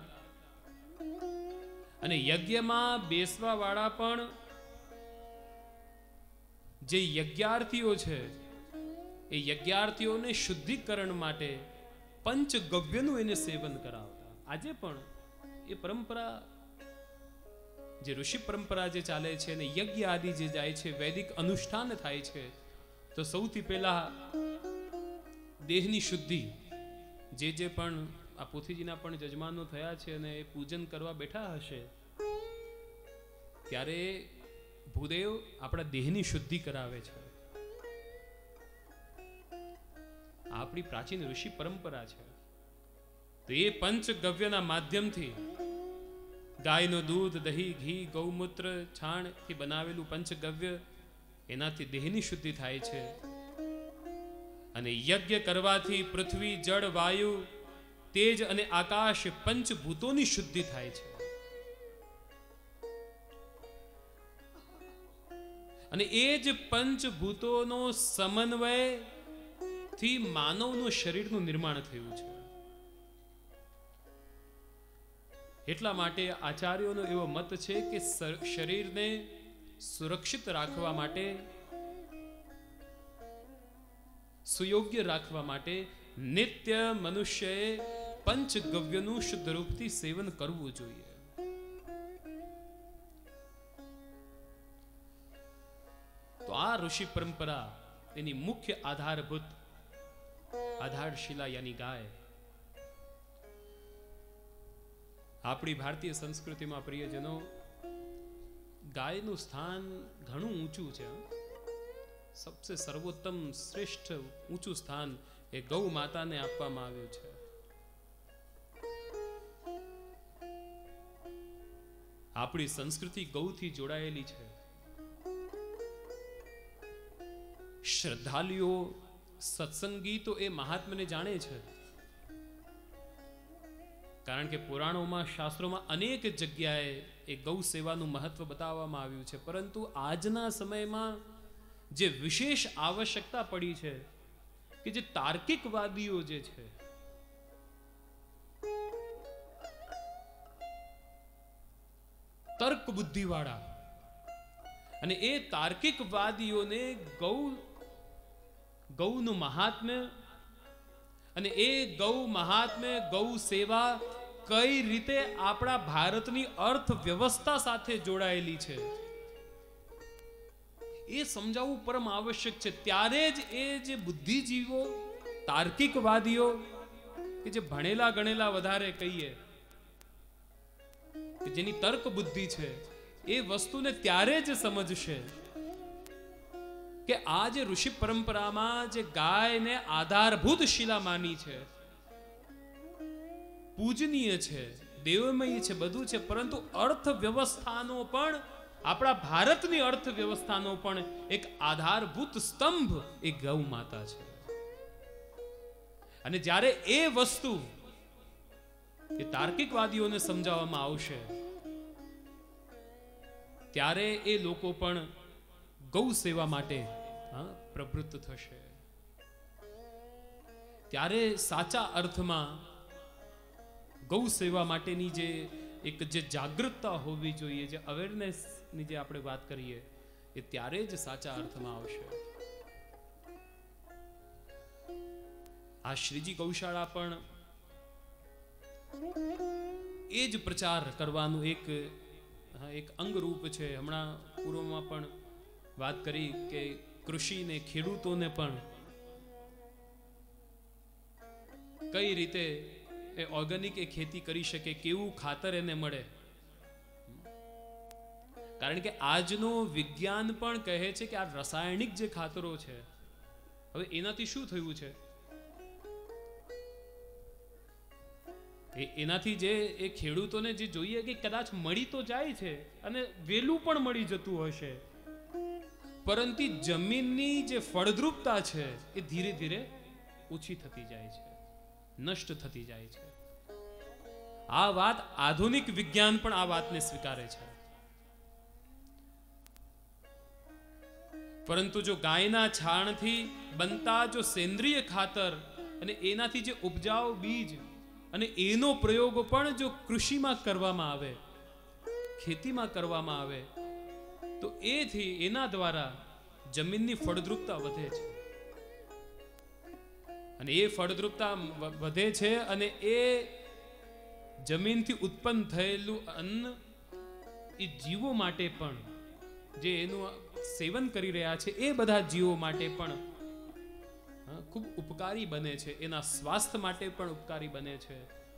અને યજ્ઞમાં બેસવા વાળા પણ જે યજ્ઞાર્થીઓ છે, એ યજ્ઞાર્થીઓને શુદ્ધિકરણ માટે પંચગવ્યનું એને સેવન કરાવતા. આજે પણ એ પરંપરા, જે ઋષિ પરંપરા જે ચાલે છે, અને યજ્ઞ આદિ જે જાય છે, વૈદિક અનુષ્ઠાન થાય છે, તો સૌથી પહેલા દેહની શુદ્ધિ, જે પણ આ પોથીજીના પણ જજમાનો થયા છે અને એ પૂજન કરવા બેઠા હશે, ત્યારે ભૂદેવ આપણા દેહની શુદ્ધિ કરાવે છે. આપણી પ્રાચીન ઋષિ પરંપરા છે. તો એ પંચગવ્યના માધ્યમથી ગાયનું દૂધ, દહીં, ઘી, ગૌમૂત્ર, છાણથી બનાવેલું પંચગવ્ય, એનાથી દેહની શુદ્ધિ થાય છે. અને યજ્ઞ કરવાથી પૃથ્વી, જળ, વાયુ, તેજ અને આકાશ પંચભૂતોની શુદ્ધિ થાય છે. અને એ જ પંચભૂતોનો સમન્વય થી માનવનું શરીરનું નિર્માણ થયું છે. એટલા માટે આચાર્યોનો એવો મત છે કે શરીરને સુરક્ષિત રાખવા માટે, સુયોગ્ય રાખવા માટે નિત્ય મનુષ્યએ પંચગવ્યનું શુદ્ધ રૂપથી સેવન કરવું જોઈએ. તો આ ઋષિ પરંપરા, એની મુખ્ય આધારભૂત આધારશિલા યાની ગાય. આપણી ભારતીય સંસ્કૃતિમાં પ્રિયજનો, ગાયનું સ્થાન ઘણું ઊંચું છે. સબસે સર્વોત્તમ, શ્રેષ્ઠ ઊંચું સ્થાન એ ગૌ માતાને આપવામાં આવ્યું છે. આપણી સંસ્કૃતિ ગૌથી જોડાયેલી છે. શ્રદ્ધાળુઓ, સત્સંગી તો એ મહાત્મને જાણે છે, કારણ કે પુરાણોમાં, શાસ્ત્રોમાં અનેક જગ્યાએ એ ગૌ સેવાનું મહત્વ બતાવવામાં આવ્યું છે. પરંતુ આજના સમયમાં જે વિશેષ આવશ્યકતા પડી છે, કે જે તાર્કિકવાદીઓ જે છે, તર્ક બુદ્ધિવાળા, અને એ તાર્કિકવાદીઓને ગૌનું મહાત્મ્ય, અને એ ગૌ મહાત્મ્ય, ગૌ સેવા કઈ રીતે આપણા ભારતની અર્થવ્યવસ્થા સાથે જોડાયેલી છે, એ સમજાવવું પરમ આવશ્યક છે. ત્યારે જ એ જે બુદ્ધિજીવો, તાર્કિકવાદીઓ, કે જે ભણેલા ગણેલા વધારે કહીએ, કે જેની તર્ક બુદ્ધિ છે, એ વસ્તુને ત્યારે જ સમજશે કે આ જે ઋષિ પરંપરામાં જે ગાયને આધારભૂત શિલા માની છે, પૂજનીય છે, દેવમય છે, બધું છે, પરંતુ અર્થવ્યવસ્થાનો પણ, આપણા ભારતની અર્થવ્યવસ્થાનો પણ એક આધારભૂત સ્તંભ એ ગૌ માતા છે. અને જ્યારે એ વસ્તુ એ તાર્કિકવાદીઓને સમજાવવામાં આવશે, ત્યારે એ લોકો પણ ગૌ સેવા માટે પ્રવૃત્ત થશે. ત્યારે સાચા અર્થમાં ગૌ સેવા માટેની જે એક જે જાગૃતતા હોવી જોઈએ, જે અવેરનેસની જે આપણે વાત કરીએ, એ ત્યારે જ સાચા અર્થમાં આવશે. આ શ્રીજી ગૌશાળા પણ એ જ પ્રચાર કરવાનું એક અંગરૂપ છે. હમણાં પૂર્વમાં પણ વાત કરી કે કૃષિને, ખેડૂતોને પણ કઈ રીતે એ ઓર્ગેનિક એ ખેતી કરી શકે, કેવું ખાતર એને મળે. કારણ કે આજનો વિજ્ઞાન પણ કહે છે કે આ રાસાયણિક જે ખાતરો છે, હવે એનાથી શું થયું છે, એનાથી જે એ ખેડૂતોને જે જોઈએ કે કદાચ મળી તો જાય છે અને વેલું પણ મળી જતું હશે, પરંતુ જમીનની જે ફળદ્રુપતા છે એ ધીરે ધીરે ઓછી થતી જાય છે, નષ્ટ થતી જાય છે. આ વાત આધુનિક વિજ્ઞાન પણ આ વાતને સ્વીકારે છે. પરંતુ જો ગાયના છાણથી બનતા જો સેન્દ્રિય ખાતર અને એનાથી જે ઉપજાવ બીજ અને એનો પ્રયોગ પણ જો કૃષિમાં કરવામાં આવે, ખેતીમાં કરવામાં આવે, તો એના દ્વારા જમીનની ફળદ્રુપતા વધે છે. અને એ ફળદ્રુપતા વધે છે અને એ જમીનથી ઉત્પન્ન થયેલું અન્ન એ જીવો માટે પણ, જે એનું સેવન કરી રહ્યા છે, એ બધા જીવો માટે પણ ખૂબ ઉપકારી બને છે, એના સ્વાસ્થ્ય માટે પણ ઉપકારી બને છે.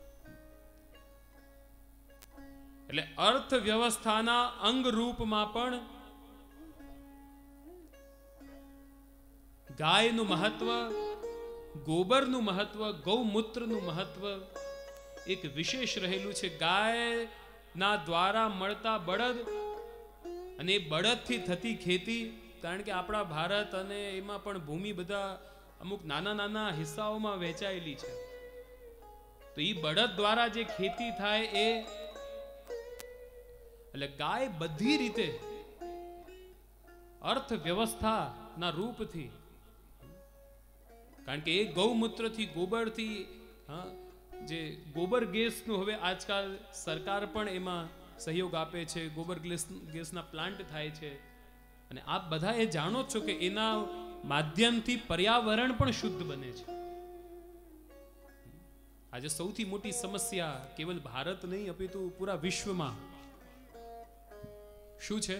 એટલે અર્થવ્યવસ્થાના અંગ રૂપમાં પણ ગાયનું મહત્વ, ગોબરનું મહત્વ, ગૌમૂત્રનું મહત્વ એક વિશેષ રહેલું છે. ગાયના દ્વારા મળતા બળદ અને બળદથી થતી ખેતી, કારણ કે આપણા ભારત અને એમાં પણ ભૂમિ બધા અમુક નાના નાના હિસ્સાઓમાં વહેંચાયેલી છે, તો એ બળદ દ્વારા જે ખેતી થાય એ, એટલે ગાય બધી રીતે અર્થવ્યવસ્થાના રૂપથી, કારણ કે એ ગૌમૂત્રથી, ગોબરથી, જે ગોબર ગેસનું હવે આજકાલ સરકાર પણ એમાં સહયોગ આપે છે, ગોબર ગેસના પ્લાન્ટ થાય છે. અને આપ બધા એ જાણો છો કે એના માધ્યમથી પર્યાવરણ પણ શુદ્ધ બને છે. આજે સૌથી મોટી સમસ્યા કેવલ ભારત નહીં અપિતુ પૂરા વિશ્વમાં શું છે?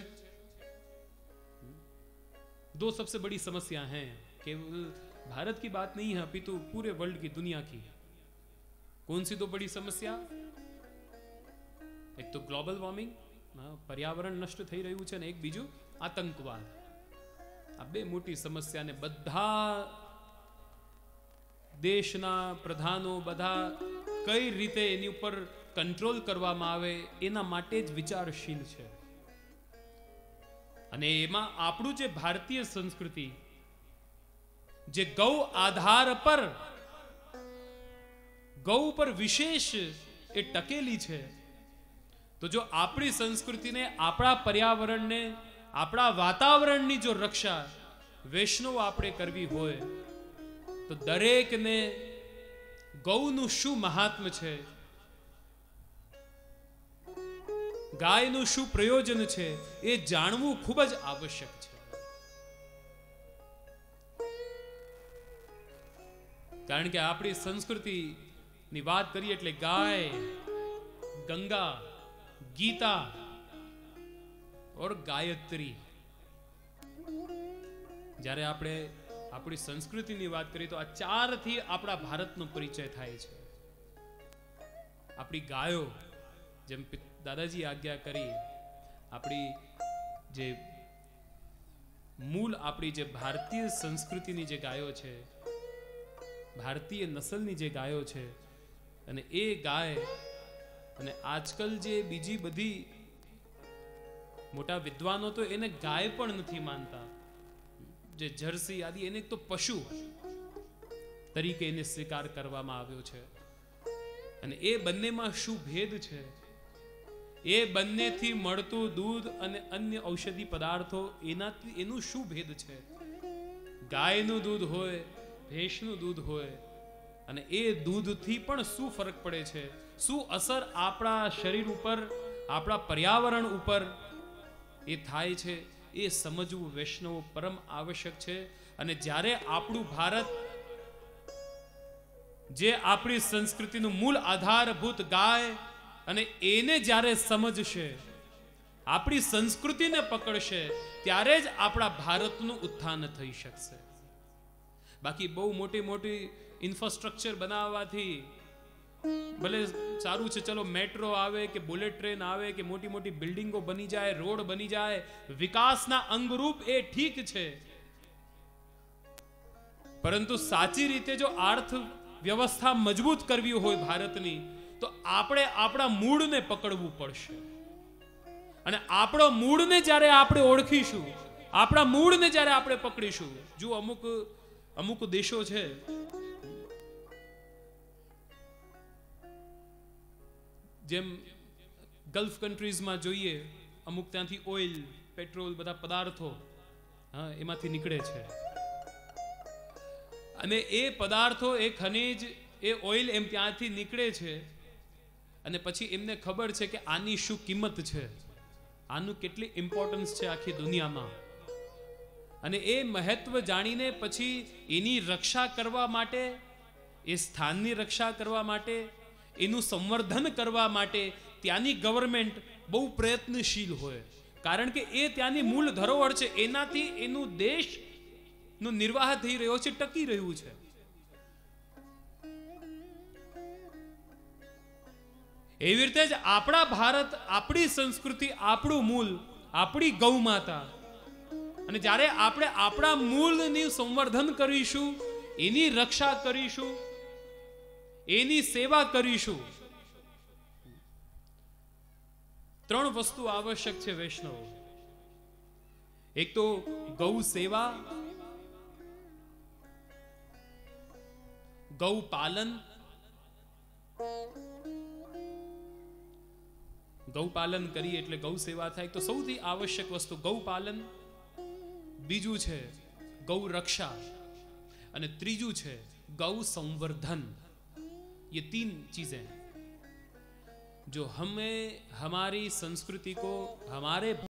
दो सबसे बड़ी समस्या हैं, केवल भारत की बात नहीं है अपितु पूरे वर्ल्ड की, दुनिया की. कौन सी दो बड़ी समस्या? एक तो ग्लोबल वॉर्मिंग, पर्यावरण नष्ट થઈ રહ્યું છે, અને એક બીજું આતંકવાદ. આ બે મોટી સમસ્યાને બધા દેશના પ્રધાનો બધા કઈ રીતે એની ઉપર કંટ્રોલ કરવામાં આવે એના માટે જ વિચારશીલ છે. અને એમાં આપણું જે ભારતીય સંસ્કૃતિ જે ગૌ આધાર પર, ગૌ પર વિશેષ એ ટકેલી છે, તો જો આપણી સંસ્કૃતિને, આપણા પર્યાવરણને, આપણા વાતાવરણની જો રક્ષા વૈષ્ણવ આપણે કરવી હોય તો દરેકને ગૌનું શું મહાત્મ્ય છે, ગાયનું શું પ્રયોજન છે, એ જાણવું ખૂબ જ આવશ્યક છે. કારણ કે આપણી સંસ્કૃતિની વાત કરીએ એટલે ગાય, ગંગા, ગીતા और ગાયત્રી. જ્યારે આપણે આપણી સંસ્કૃતિની વાત કરીએ તો આ ચારથી આપણા ભારતનો પરિચય થાય છે. આપણી ગાયો, જેમ દાદાજી આજ્ઞા કરી, આપણી જે મૂળ આપણી જે ભારતીય સંસ્કૃતિની જે ગાયો છે, ભારતીય નસલની જે ગાયો છે, અને એ ગાય, અને આજકાલ જે બીજી બધી મોટા વિદ્વાનો તો એને ગાય પણ નથી માનતા, જે જર્સી આદિ, એને તો પશુ તરીકે એને સ્વીકાર કરવામાં આવ્યો છે. અને એ બંનેમાં શું ભેદ છે, એ બંનેથી મળતું દૂધ અને અન્ય ઔષધિ પદાર્થો, એનાથી એનું શું ભેદ છે? ગાયનું દૂધ હોય, ભેંસનું દૂધ હોય, અને એ દૂધથી પણ શું ફરક પડે છે? શું અસર આપણા શરીર ઉપર, આપણા પર્યાવરણ ઉપર એ થાય છે, એ સમજવું વૈષ્ણવ પરમ આવશ્યક છે. અને જ્યારે આપણું ભારત, જે આપણી સંસ્કૃતિનું મૂળ આધારભૂત ગાય, અને એને જ્યારે સમજશે, આપણી સંસ્કૃતિને પકડશે, ત્યારે જ આપણા ભારતનું ઉત્થાન થઈ શકશે. બાકી બહુ મોટી મોટી ઇન્ફ્રાસ્ટ્રક્ચર બનાવવાથી ભલે સારું છે, ચલો મેટ્રો આવે કે બુલેટ ટ્રેન આવે કે મોટી મોટી બિલ્ડિંગો બની જાય, રોડ બની જાય, વિકાસના અંગરૂપ એ ઠીક છે. પરંતુ સાચી રીતે જો અર્થ વ્યવસ્થા મજબૂત કરવી હોય ભારતની, તો આપણે આપણા મૂળને પકડવું પડશે. અને આપણો મૂળને જ્યારે આપણે ઓળખીશું, આપણા મૂળને જ્યારે આપણે પકડીશું, જો અમુક દેશો છે, જેમ ગલ્ફ કન્ટ્રીઝમાં જોઈએ, અમુક ત્યાંથી ઓઇલ, પેટ્રોલ, બધા પદાર્થો એમાંથી નીકળે છે. અને એ પદાર્થો, એ ખનિજ, એ ઓઇલ એમ ત્યાંથી નીકળે છે. અને પછી એમને ખબર છે કે આની શું કિંમત છે, આનું કેટલી ઇમ્પોર્ટન્સ છે આખી દુનિયામાં. અને એ મહત્વ જાણીને પછી એની રક્ષા કરવા માટે, એ સ્થાનની રક્ષા કરવા માટે, એનું સંવર્ધન કરવા માટે ત્યાંની ગવર્મેન્ટ બહુ પ્રયત્નશીલ હોય. કારણ કે એ ત્યાંની મૂળ ધરોહર છે, એનાથી એનું દેશનો નિર્વાહ થઈ રહ્યો છે, ટકી રહ્યું છે. એવી રીતે જ આપણા ભારત, આપણી સંસ્કૃતિ, આપણું મૂળ, આપણી ગૌ માતા. અને જ્યારે આપણે આપણા મૂળની સંવર્ધન કરીશું, એની રક્ષા કરીશું, એની સેવા કરીશું, 3 વસ્તુ આવશ્યક છે વૈષ્ણવ. એક તો ગૌ સેવા, ગૌ પાલન. ગૌ પાલન કરીએ એટલે ગૌ સેવા થાય, તો સૌથી આવશ્યક વસ્તુ ગૌ પાલન. બીજું છે ગૌ રક્ષા, અને ત્રીજું છે गौ संवर्धन. ये 3 चीजें जो हमें हमारी संस्कृति को, हमारे